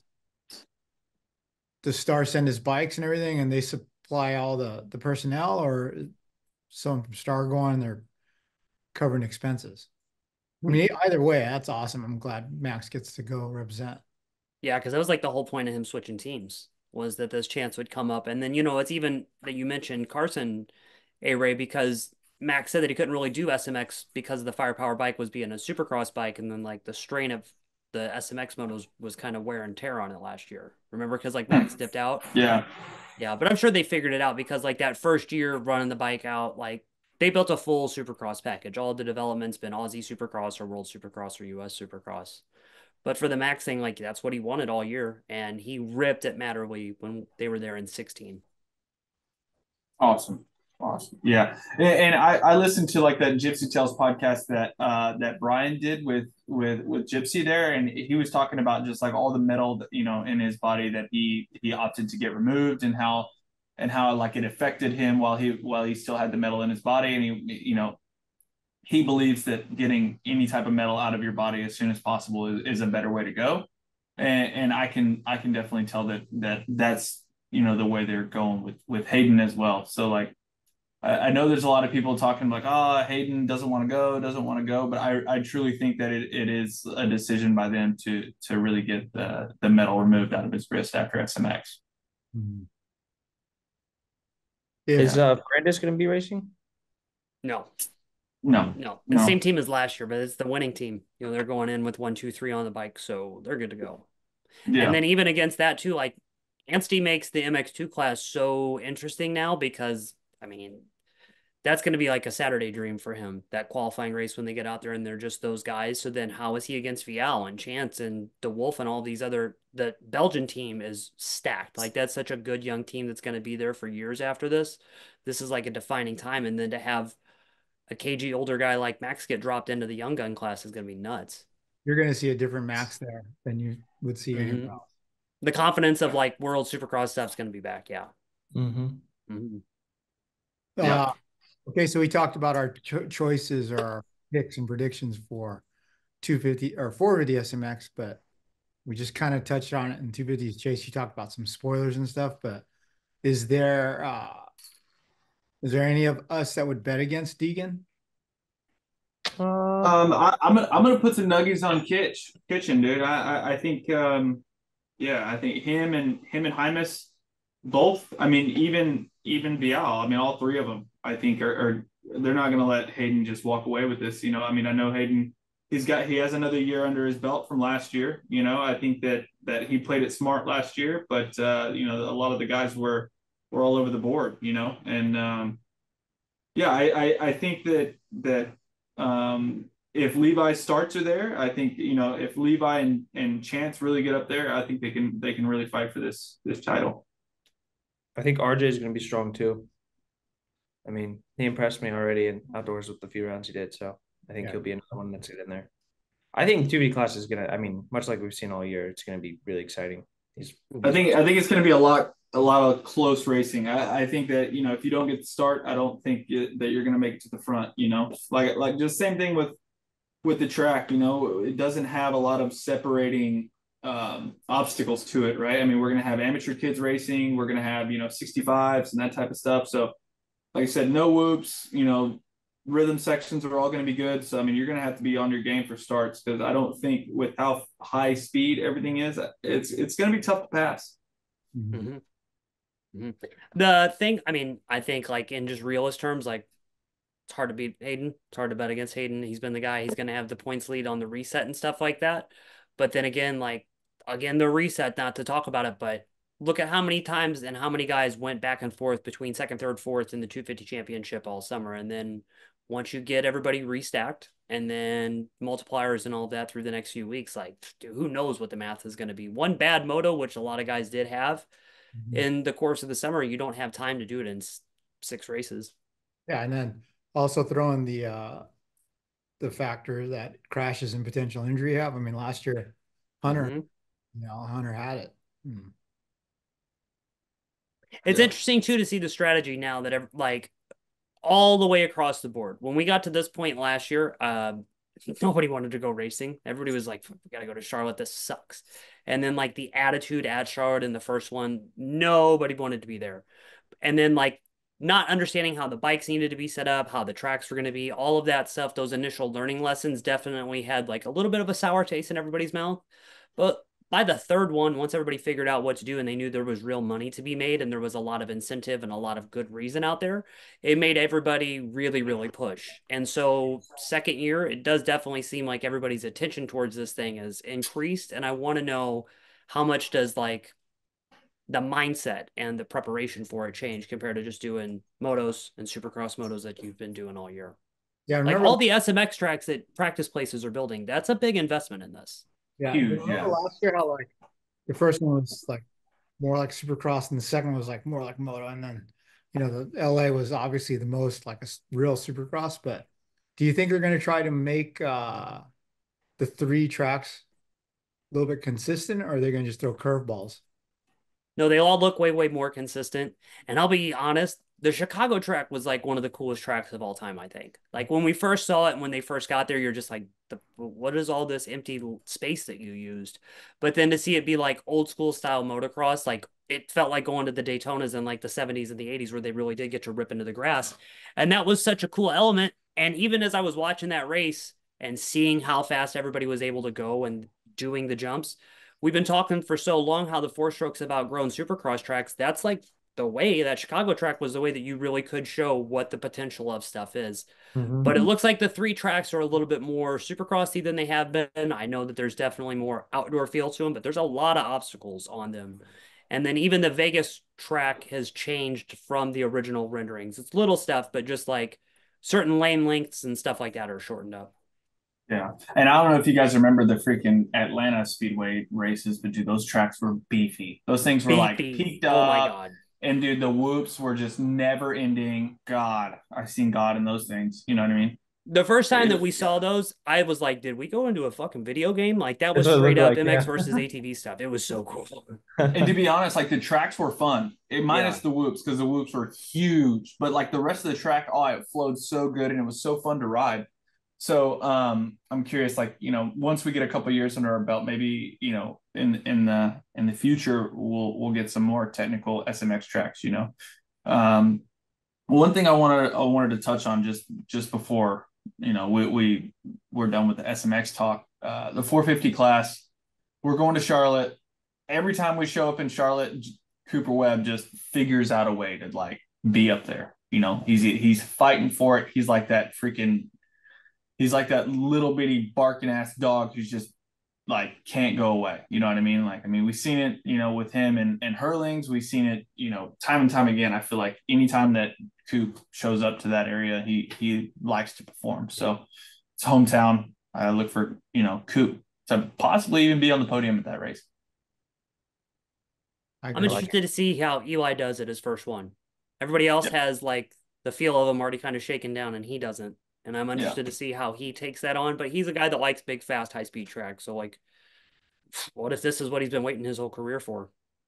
Star send his bikes and everything, and they supply all the personnel, or someone from Star going, they're covering expenses? I mean, either way, that's awesome. I'm glad Max gets to go represent. Yeah, because that was like the whole point of him switching teams, was that this chance would come up. And then, it's even that you mentioned Carson A-Ray, because Max said that he couldn't really do SMX because the firepower bike was being a supercross bike. And then like the strain of the SMX mode was kind of wear and tear on it last year. Remember? Because like Max dipped out. Yeah. Yeah. But I'm sure they figured it out, because like that first year running the bike out, like they built a full supercross package. All the development's been Aussie Supercross or World Supercross or US Supercross. But for the Max thing, like that's what he wanted all year, and he ripped at Matterley when they were there in 16. Awesome. Yeah, and I listened to like that Gypsy Tales podcast that Brian did with Gypsy there, and he was talking about just like all the metal in his body that he opted to get removed, and how like it affected him while he still had the metal in his body, and he believes that getting any type of metal out of your body as soon as possible is a better way to go. And I can definitely tell that's, the way they're going with Hayden as well. So like, I know there's a lot of people talking like, Hayden doesn't want to go. But I truly think that it is a decision by them to really get the metal removed out of his wrist after SMX. Mm-hmm. Yeah. Is Brandis going to be racing? No. No, No, the no. same team as last year, but it's the winning team. You know, they're going in with 1, 2, 3 on the bike, so they're good to go. And Yeah. then even against that too, like Anstey makes the MX2 class so interesting now because I mean that's going to be like a Saturday dream for him, that qualifying race when they get out there and they're just those guys. So then how is he against Vial and Chance and De Wolf and all these other, the Belgian team is stacked. Like that's such a good young team that's going to be there for years after this. This is like a defining time. And then to have a KG older guy like Max get dropped into the young gun class is going to be nuts. You're going to see a different Max there than you would see anywhere else. The confidence of like World Supercross stuff is going to be back. Yeah. Yeah. Okay, so we talked about our choices or our picks and predictions for 250 or 450 SMX, but we just kind of touched on it in 250's Chase. You talked about some spoilers and stuff, but is there any of us that would bet against Deegan? I'm gonna put some nuggies on Kitchen, dude. I think yeah, I think him and Hymus both. I mean, even Vial. I mean, all three of them. I think are they're not gonna let Hayden just walk away with this. You know, I mean, I know Hayden. He has another year under his belt from last year. You know, I think that he played it smart last year, but you know, a lot of the guys were all over the board. You know, and yeah, I think that if Levi's starts are there, I think, you know, if Levi and Chance really get up there, I think they can really fight for this title. I think RJ is going to be strong too. I mean, he impressed me already in outdoors with the few rounds he did, so I think he'll be another one that's in there. I think 2V class is gonna. I mean, much like we've seen all year, it's going to be really exciting. I think it's going to be a lot of close racing. I think that, you know, if you don't get the start, I don't think that you're going to make it to the front. You know, like just same thing with the track. You know, it doesn't have a lot of separating obstacles to it, right? I mean, we're going to have amateur kids racing. We're going to have, you know, 65s and that type of stuff. So, like I said, no whoops. You know, rhythm sections are all going to be good. So, I mean, you're going to have to be on your game for starts because I don't think with how high speed everything is, it's going to be tough to pass. The thing, I mean, I think like in just realist terms, like it's hard to beat Hayden. It's hard to bet against Hayden. He's been the guy. He's going to have the points lead on the reset and stuff like that. But then again, the reset, not to talk about it, but look at how many times and how many guys went back and forth between second, third, fourth in the 250 championship all summer. And then once you get everybody restacked and then multipliers and all that through the next few weeks, like, dude, who knows what the math is going to be. One bad moto, which a lot of guys did have in the course of the summer, you don't have time to do it in 6 races. Yeah, and then also throw in the factor that crashes and potential injury have. I mean, last year, Hunter had it. It's interesting too to see the strategy now that like all the way across the board. When we got to this point last year, nobody wanted to go racing. Everybody was like, we got to go to Charlotte. This sucks. And then like the attitude at Charlotte in the first one, nobody wanted to be there. And then like not understanding how the bikes needed to be set up, how the tracks were going to be, all of that stuff, those initial learning lessons definitely had like a little bit of a sour taste in everybody's mouth. But by the third one, once everybody figured out what to do and they knew there was real money to be made and there was a lot of incentive and a lot of good reason out there, it made everybody really, really push. And so second year, it does definitely seem like everybody's attention towards this thing has increased. And I want to know how much does like the mindset and the preparation for it change compared to just doing motos and supercross motos that you've been doing all year. Yeah, like all the SMX tracks that practice places are building, that's a big investment in this. Yeah, huge. Yeah. Last year, how like the first one was like more like Supercross, and the second one was like more like moto, and then you know the LA was obviously the most like a real Supercross. But do you think they're going to try to make the 3 tracks a little bit consistent, or are they going to just throw curveballs? No, they all look way, way more consistent. And I'll be honest, the Chicago track was like one of the coolest tracks of all time, I think. Like when we first saw it and when they first got there, you're just like, what is all this empty space that you used? But then to see it be like old school style motocross, like it felt like going to the Daytonas in like the 70s and the 80s where they really did get to rip into the grass. And that was such a cool element. And even as I was watching that race and seeing how fast everybody was able to go and doing the jumps, we've been talking for so long how the 4-strokes have outgrown supercross tracks. That's like the way that Chicago track was the way that you really could show what the potential of stuff is. Mhm. But it looks like the 3 tracks are a little bit more supercrossy than they have been. I know that there's definitely more outdoor feel to them, but there's a lot of obstacles on them. And then even the Vegas track has changed from the original renderings. It's little stuff, but just like certain lane lengths and stuff like that are shortened up. Yeah. And I don't know if you guys remember the freaking Atlanta Speedway races, but dude, those tracks were beefy. Those things were like Beefy. peaked Oh my up. God. And dude, the whoops were just never ending. God, I've seen God in those things. You know what I mean? The first time that we saw those, I was like, did we go into a fucking video game? Like that was That's what it straight up looked like, MX yeah. versus ATV stuff. It was so cool. And to be honest, like the tracks were fun, minus the whoops, because the whoops were huge. But like the rest of the track, oh, it flowed so good and it was so fun to ride. So I'm curious, like, you know, once we get a couple years under our belt, maybe, you know, in the future, we'll get some more technical SMX tracks, you know. One thing I wanted to touch on just before, you know, we're done with the SMX talk. The 450 class, we're going to Charlotte. Every time we show up in Charlotte, Cooper Webb just figures out a way to like be up there. You know, he's fighting for it. He's like that little bitty barking ass dog who's just like can't go away. You know what I mean? Like, I mean, we've seen it, you know, with him and Hurlings. We've seen it, you know, time and time again. I feel like anytime that Coop shows up to that area, he likes to perform. So it's hometown. I look for, you know, Coop to possibly even be on the podium at that race. I'm interested to see how Eli does at his first one. Everybody else has like the feel of him already kind of shaken down, and he doesn't. And I'm interested to see how he takes that on. But he's a guy that likes big, fast, high-speed tracks. So, like, what if this is what he's been waiting his whole career for?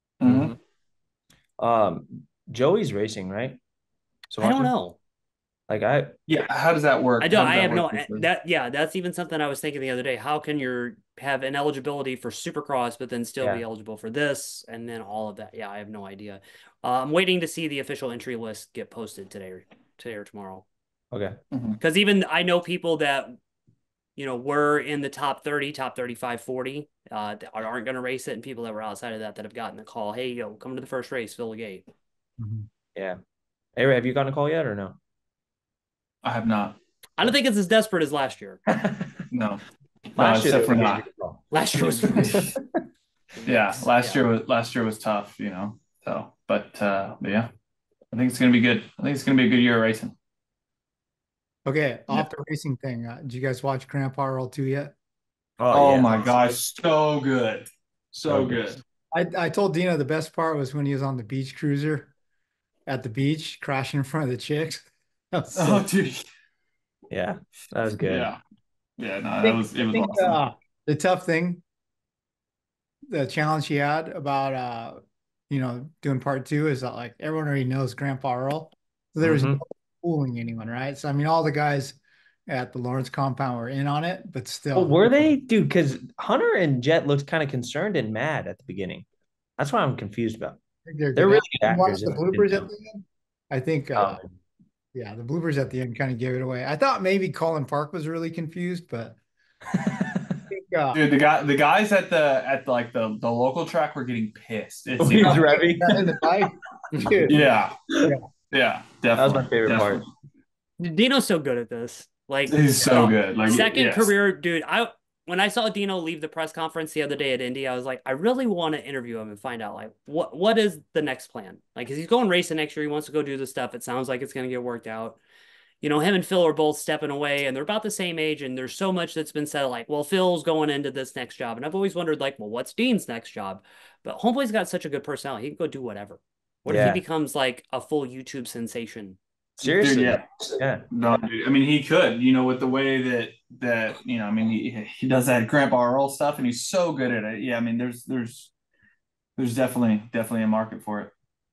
Joey's racing, right? So I don't know. Like how does that work? I have no that's even something I was thinking the other day. How can you have an eligibility for Supercross but then still be eligible for this and then all of that? Yeah, I have no idea. I'm waiting to see the official entry list get posted today or tomorrow. Okay. Because even I know people that, you know, were in the top 30, top 35, 40 that aren't going to race it, and people that were outside of that have gotten the call, hey, yo, come to the first race, fill the gate. Yeah. Hey, Ray, have you gotten a call yet or no? I have not. I don't think it's as desperate as last year. No. Last year definitely not. Last year was last year was tough, you know. So, but yeah, I think it's gonna be good. I think it's gonna be a good year of racing. Okay, off the racing thing. Did you guys watch Grandpa Earl 2 yet? Oh my gosh, so good, so good. I told Dino the best part was when he was on the beach cruiser at the beach, crashing in front of the chicks. Dude. Yeah, that was good. Yeah, no, it was awesome. The tough thing, the challenge he had about you know, doing part 2 is that like everyone already knows Grandpa Earl. So there was no fooling anyone, right? So I mean all the guys at the Lawrence compound were in on it, but still. Well, were they? Dude, because Hunter and Jet looked kind of concerned and mad at the beginning. That's what I'm confused about. They're really good actors. Watch the bloopers at the end. I think yeah, the bloopers at the end kind of gave it away. I thought maybe Colin Park was really confused, but I think, dude, the guys at the local track were getting pissed. He was revving in the bike. Dude. Yeah, definitely. That was my favorite part. Dino's so good at this. Like he's so good. Like second career, dude. When I saw Dino leave the press conference the other day at Indy, I was like, I really want to interview him and find out like what is the next plan? Like, cause he's going racing next year. He wants to go do the stuff. It sounds like it's going to get worked out. You know, him and Phil are both stepping away and they're about the same age. And there's so much that's been said like, well, Phil's going into this next job. And I've always wondered like, well, what's Dean's next job? But Homeboy's got such a good personality. He can go do whatever. What if he becomes like a full YouTube sensation? Seriously, dude, yeah. No, dude. I mean, he could, you know, with the way that you know, I mean, he does that Grandpa Earl stuff, and he's so good at it. Yeah, I mean, there's definitely a market for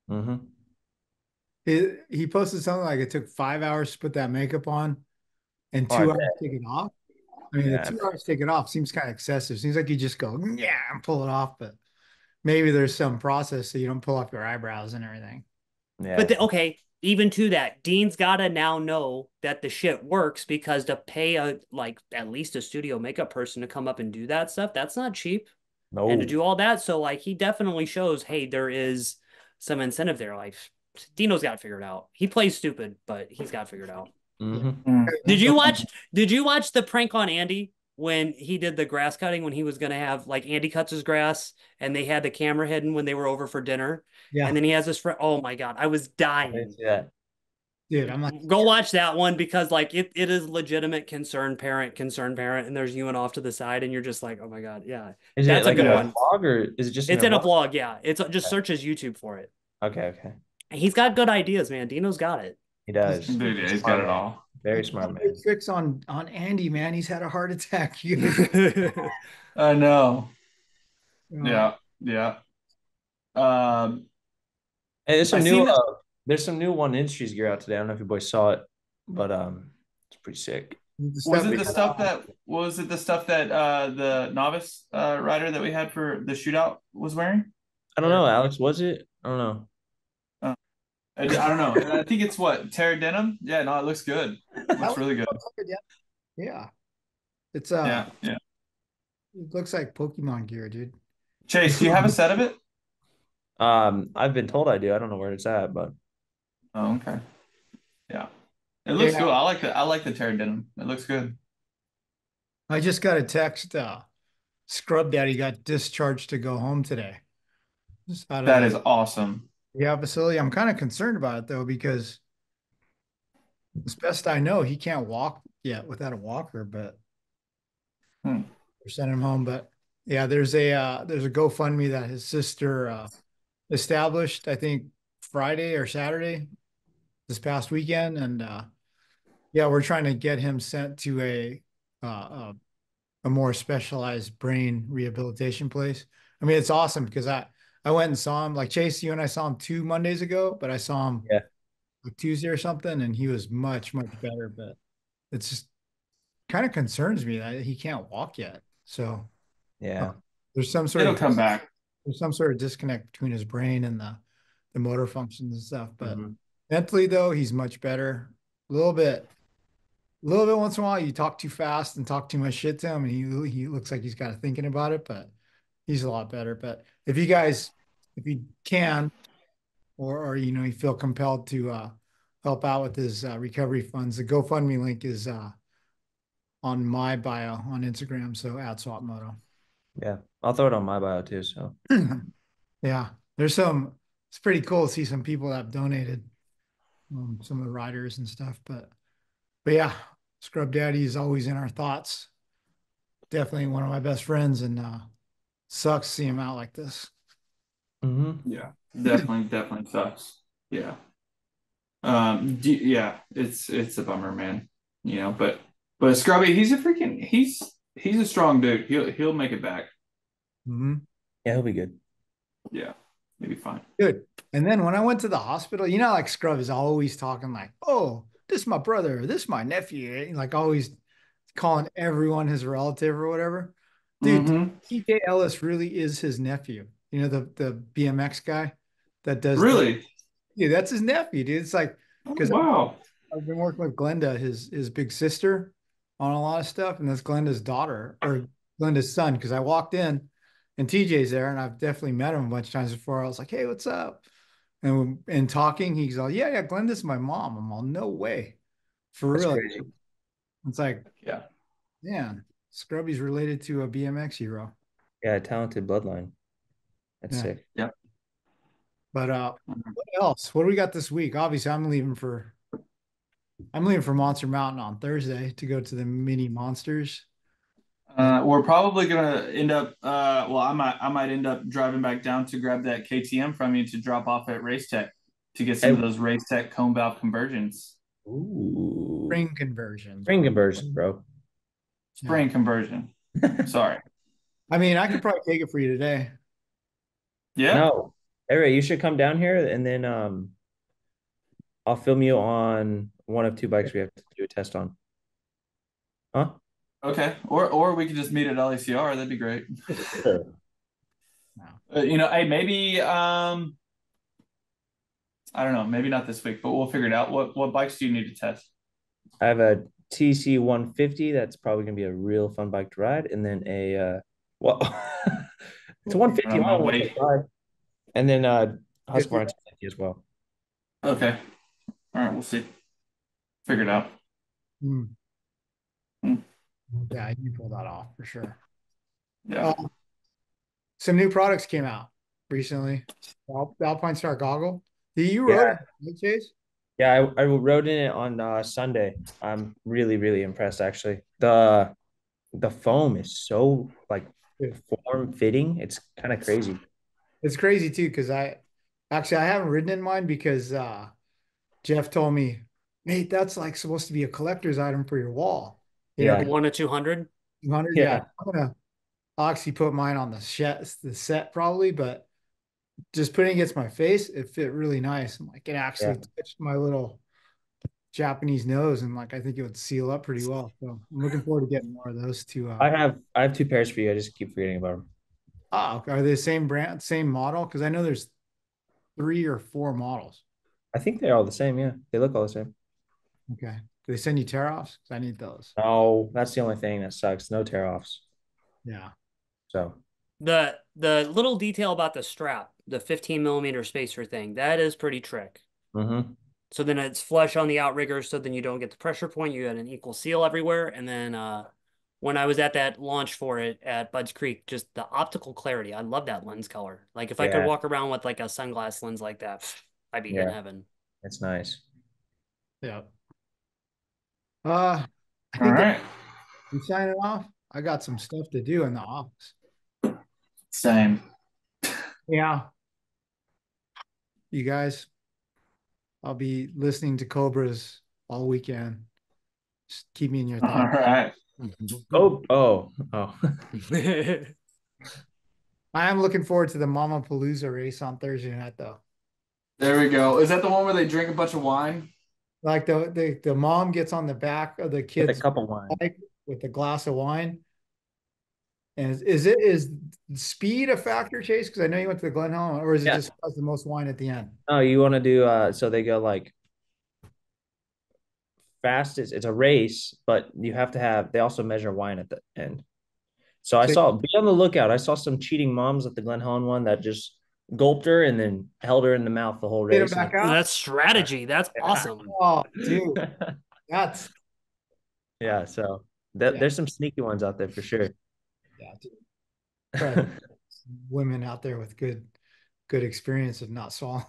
it. He posted something like it took 5 hours to put that makeup on, and 2 hours to take it off. I mean, the 2 hours to take it off seems kind of excessive. Seems like you just go and pull it off, but maybe there's some process so you don't pull off your eyebrows and everything. Yeah. But okay. Even to that, Dean's got to now know that the shit works, because to pay at least a studio makeup person to come up and do that stuff, that's not cheap. No. And to do all that. So like he definitely shows, hey, there is some incentive there. Like Dino's got it figured out. He plays stupid, but he's got it figured out. Mm-hmm. Did you watch the prank on Andy when he did the grass cutting when he was gonna have like Andy cuts his grass and they had the camera hidden when they were over for dinner? Yeah. And then he has this friend. Oh my God, I was dying. Yeah. Dude, I'm like, Go watch that one because like it is legitimate concerned parent, and there's you and off to the side, and you're just like, oh my God, yeah. Is That's it like a good a one. vlog or is it just It's in a vlog? vlog, yeah. It's just search his YouTube for it. Okay. And he's got good ideas, man. Dino's got it. He does. Dude, yeah, he's got it all. Very smart man. tricks on Andy, man. He's had a heart attack. I know. Yeah. Yeah. Hey, there's some I new seen this- there's some new One Industries gear out today. I don't know if you boys saw it, but it's pretty sick. Was it the stuff that the novice rider that we had for the shootout was wearing? I don't know, Alex. Was it? I don't know. I don't know. I think it's what, Terra denim? Yeah, no, it looks good. It looks really good. Yeah. It's Yeah. it looks like Pokemon gear, dude. Chase, do you have a set of it? I've been told I do. I don't know where it's at, but Oh, okay. Yeah. It looks cool. I like the Terra denim. It looks good. I just got a text. Scrub Daddy got discharged to go home today. Just out of That is awesome. the facility. I'm kind of concerned about it though, because as best I know, he can't walk yet without a walker, but we're sending him home. But yeah, there's a GoFundMe that his sister established, I think Friday or Saturday this past weekend, and yeah, we're trying to get him sent to a more specialized brain rehabilitation place. I mean, it's awesome because I went and saw him, like Chase, you and I saw him 2 Mondays ago, but I saw him like Tuesday or something, and he was much, much better. But it's just kind of concerns me that he can't walk yet. So yeah, there's some sort It'll of come back. There's some sort of disconnect between his brain and the motor functions and stuff. But Mm-hmm. mentally, though, he's much better. A little bit once in a while, you talk too fast and talk too much shit to him, and he looks like he's got thinking about it, but he's a lot better. But if you can, or you feel compelled to help out with his recovery funds, the GoFundMe link is on my bio on Instagram, so @Swapmoto. Yeah, I'll throw it on my bio too. So yeah, it's pretty cool to see some people that have donated, some of the riders and stuff. But yeah, Scrub Daddy is always in our thoughts. Definitely one of my best friends, and sucks to see him out like this. Mm-hmm. Yeah, definitely sucks. Yeah. Yeah, it's a bummer, man. But Scrubby, he's a strong dude. He'll make it back. Mm-hmm. Yeah, he'll be good. Yeah, he'll be fine. Good. And then when I went to the hospital, like Scrub is always talking like, oh, this is my brother, this is my nephew, like always calling everyone his relative or whatever. Dude, TJ Ellis really is his nephew. The BMX guy that does really. Yeah, that's his nephew, dude. It's like, because wow, I've been working with Glenda, his big sister, on a lot of stuff, and that's Glenda's daughter or Glenda's son. Because I walked in, and TJ's there, and I've definitely met him a bunch of times before. I was like, "Hey, what's up?" And talking, he's all, "Yeah, Glenda's my mom." I'm all, "No way, for That's real." crazy. It's like, yeah, man, Scrubby's related to a BMX hero. Yeah, talented bloodline. That's sick. Yeah. But what else? What do we got this week? Obviously, I'm leaving for Monster Mountain on Thursday to go to the mini monsters. We're probably gonna end up. Well, I might end up driving back down to grab that KTM from you to drop off at Race Tech to get some of those Race Tech cone valve conversions. Ooh, Spring conversion, bro. Spring conversion. Sorry. I mean, I could probably take it for you today. Yeah. No, Eric, you should come down here, and then I'll film you on one of 2 bikes we have to do a test on. Huh? Okay. Or we could just meet at LACR. That'd be great. Sure. Hey, maybe I don't know, maybe not this week, but we'll figure it out. What bikes do you need to test? I have a TC 150. That's probably gonna be a real fun bike to ride, and then a it's a 150 Wait. and then Husqvarna 250 as well. Okay. All right, we'll see. Figure it out. Hmm. Hmm. Yeah, you can pull that off for sure. Yeah. Some new products came out recently. The Alpine Star goggle. You Yeah. rode it, Chase? Yeah, I rode in it on Sunday. I'm really, really impressed actually. The foam is so like form fitting. It's kind of crazy. It's crazy too, because I haven't ridden in mine because Jeff told me, Nate, that's like supposed to be a collector's item for your wall. You know, Yeah. 1 to 200. 200. Yeah. Yeah, I'll actually put mine on the set probably, but just putting it against my face, it fit really nice. And like it actually touched my little Japanese nose, and like I think it would seal up pretty well. So I'm looking forward to getting more of those two. I have 2 pairs for you. I just keep forgetting about them. Oh, are they the same brand, same model? Because I know there's 3 or 4 models. I think they're all the same. Yeah, they look all the same. Okay. Do they send you tear offs? Because I need those. Oh, that's the only thing that sucks. No tear offs. Yeah. So The little detail about the strap, the 15 millimeter spacer thing, that is pretty trick. mm-hmm. So then it's flush on the outrigger, so then you don't get the pressure point. You got an equal seal everywhere. And then when I was at that launch for it at Budds Creek, just the optical clarity. I love that lens color. Like if I could walk around with like a sunglass lens like that, I'd be in heaven. It's nice. Yeah. I think All right. we sign it off. I got some stuff to do in the office. Same. Yeah. You guys, I'll be listening to Cobras all weekend. Just keep me in your thoughts. All right. Oh. I am looking forward to the Mama Palooza race on Thursday night, though. There we go. Is that the one where they drink a bunch of wine? Like the mom gets on the back of the kid's With a cup of wine. bike with a glass of wine. And is speed a factor, Chase? Because I know you went to the Glen Helen, or is it just the most wine at the end? Oh, you want to do so they go like fastest. It's a race, but you have to have. They also measure wine at the end. So I saw. Be on the lookout. I saw some cheating moms at the Glen Helen one that just gulped her and then held her in the mouth the whole race. That's strategy. That's awesome. Oh, dude, that's So there's some sneaky ones out there for sure. Yeah, dude. Women out there with good experience of not swallowing.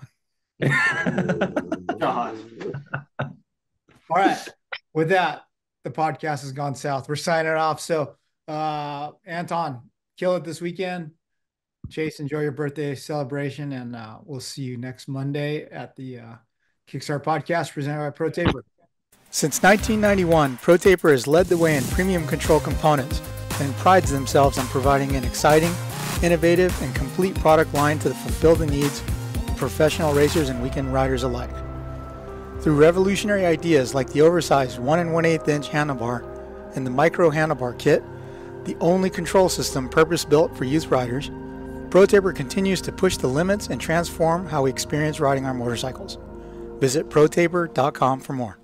God. All right. With that, the podcast has gone south. We're signing it off. So, Anton, kill it this weekend. Chase, enjoy your birthday celebration, and we'll see you next Monday at the Kickstart podcast presented by Pro Taper. Since 1991, Pro Taper has led the way in premium control components and prides themselves on providing an exciting, innovative, and complete product line to fulfill the needs of professional racers and weekend riders alike. Through revolutionary ideas like the oversized 1 1/8 inch handlebar and the micro handlebar kit, the only control system purpose-built for youth riders, Pro Taper continues to push the limits and transform how we experience riding our motorcycles. Visit protaper.com for more.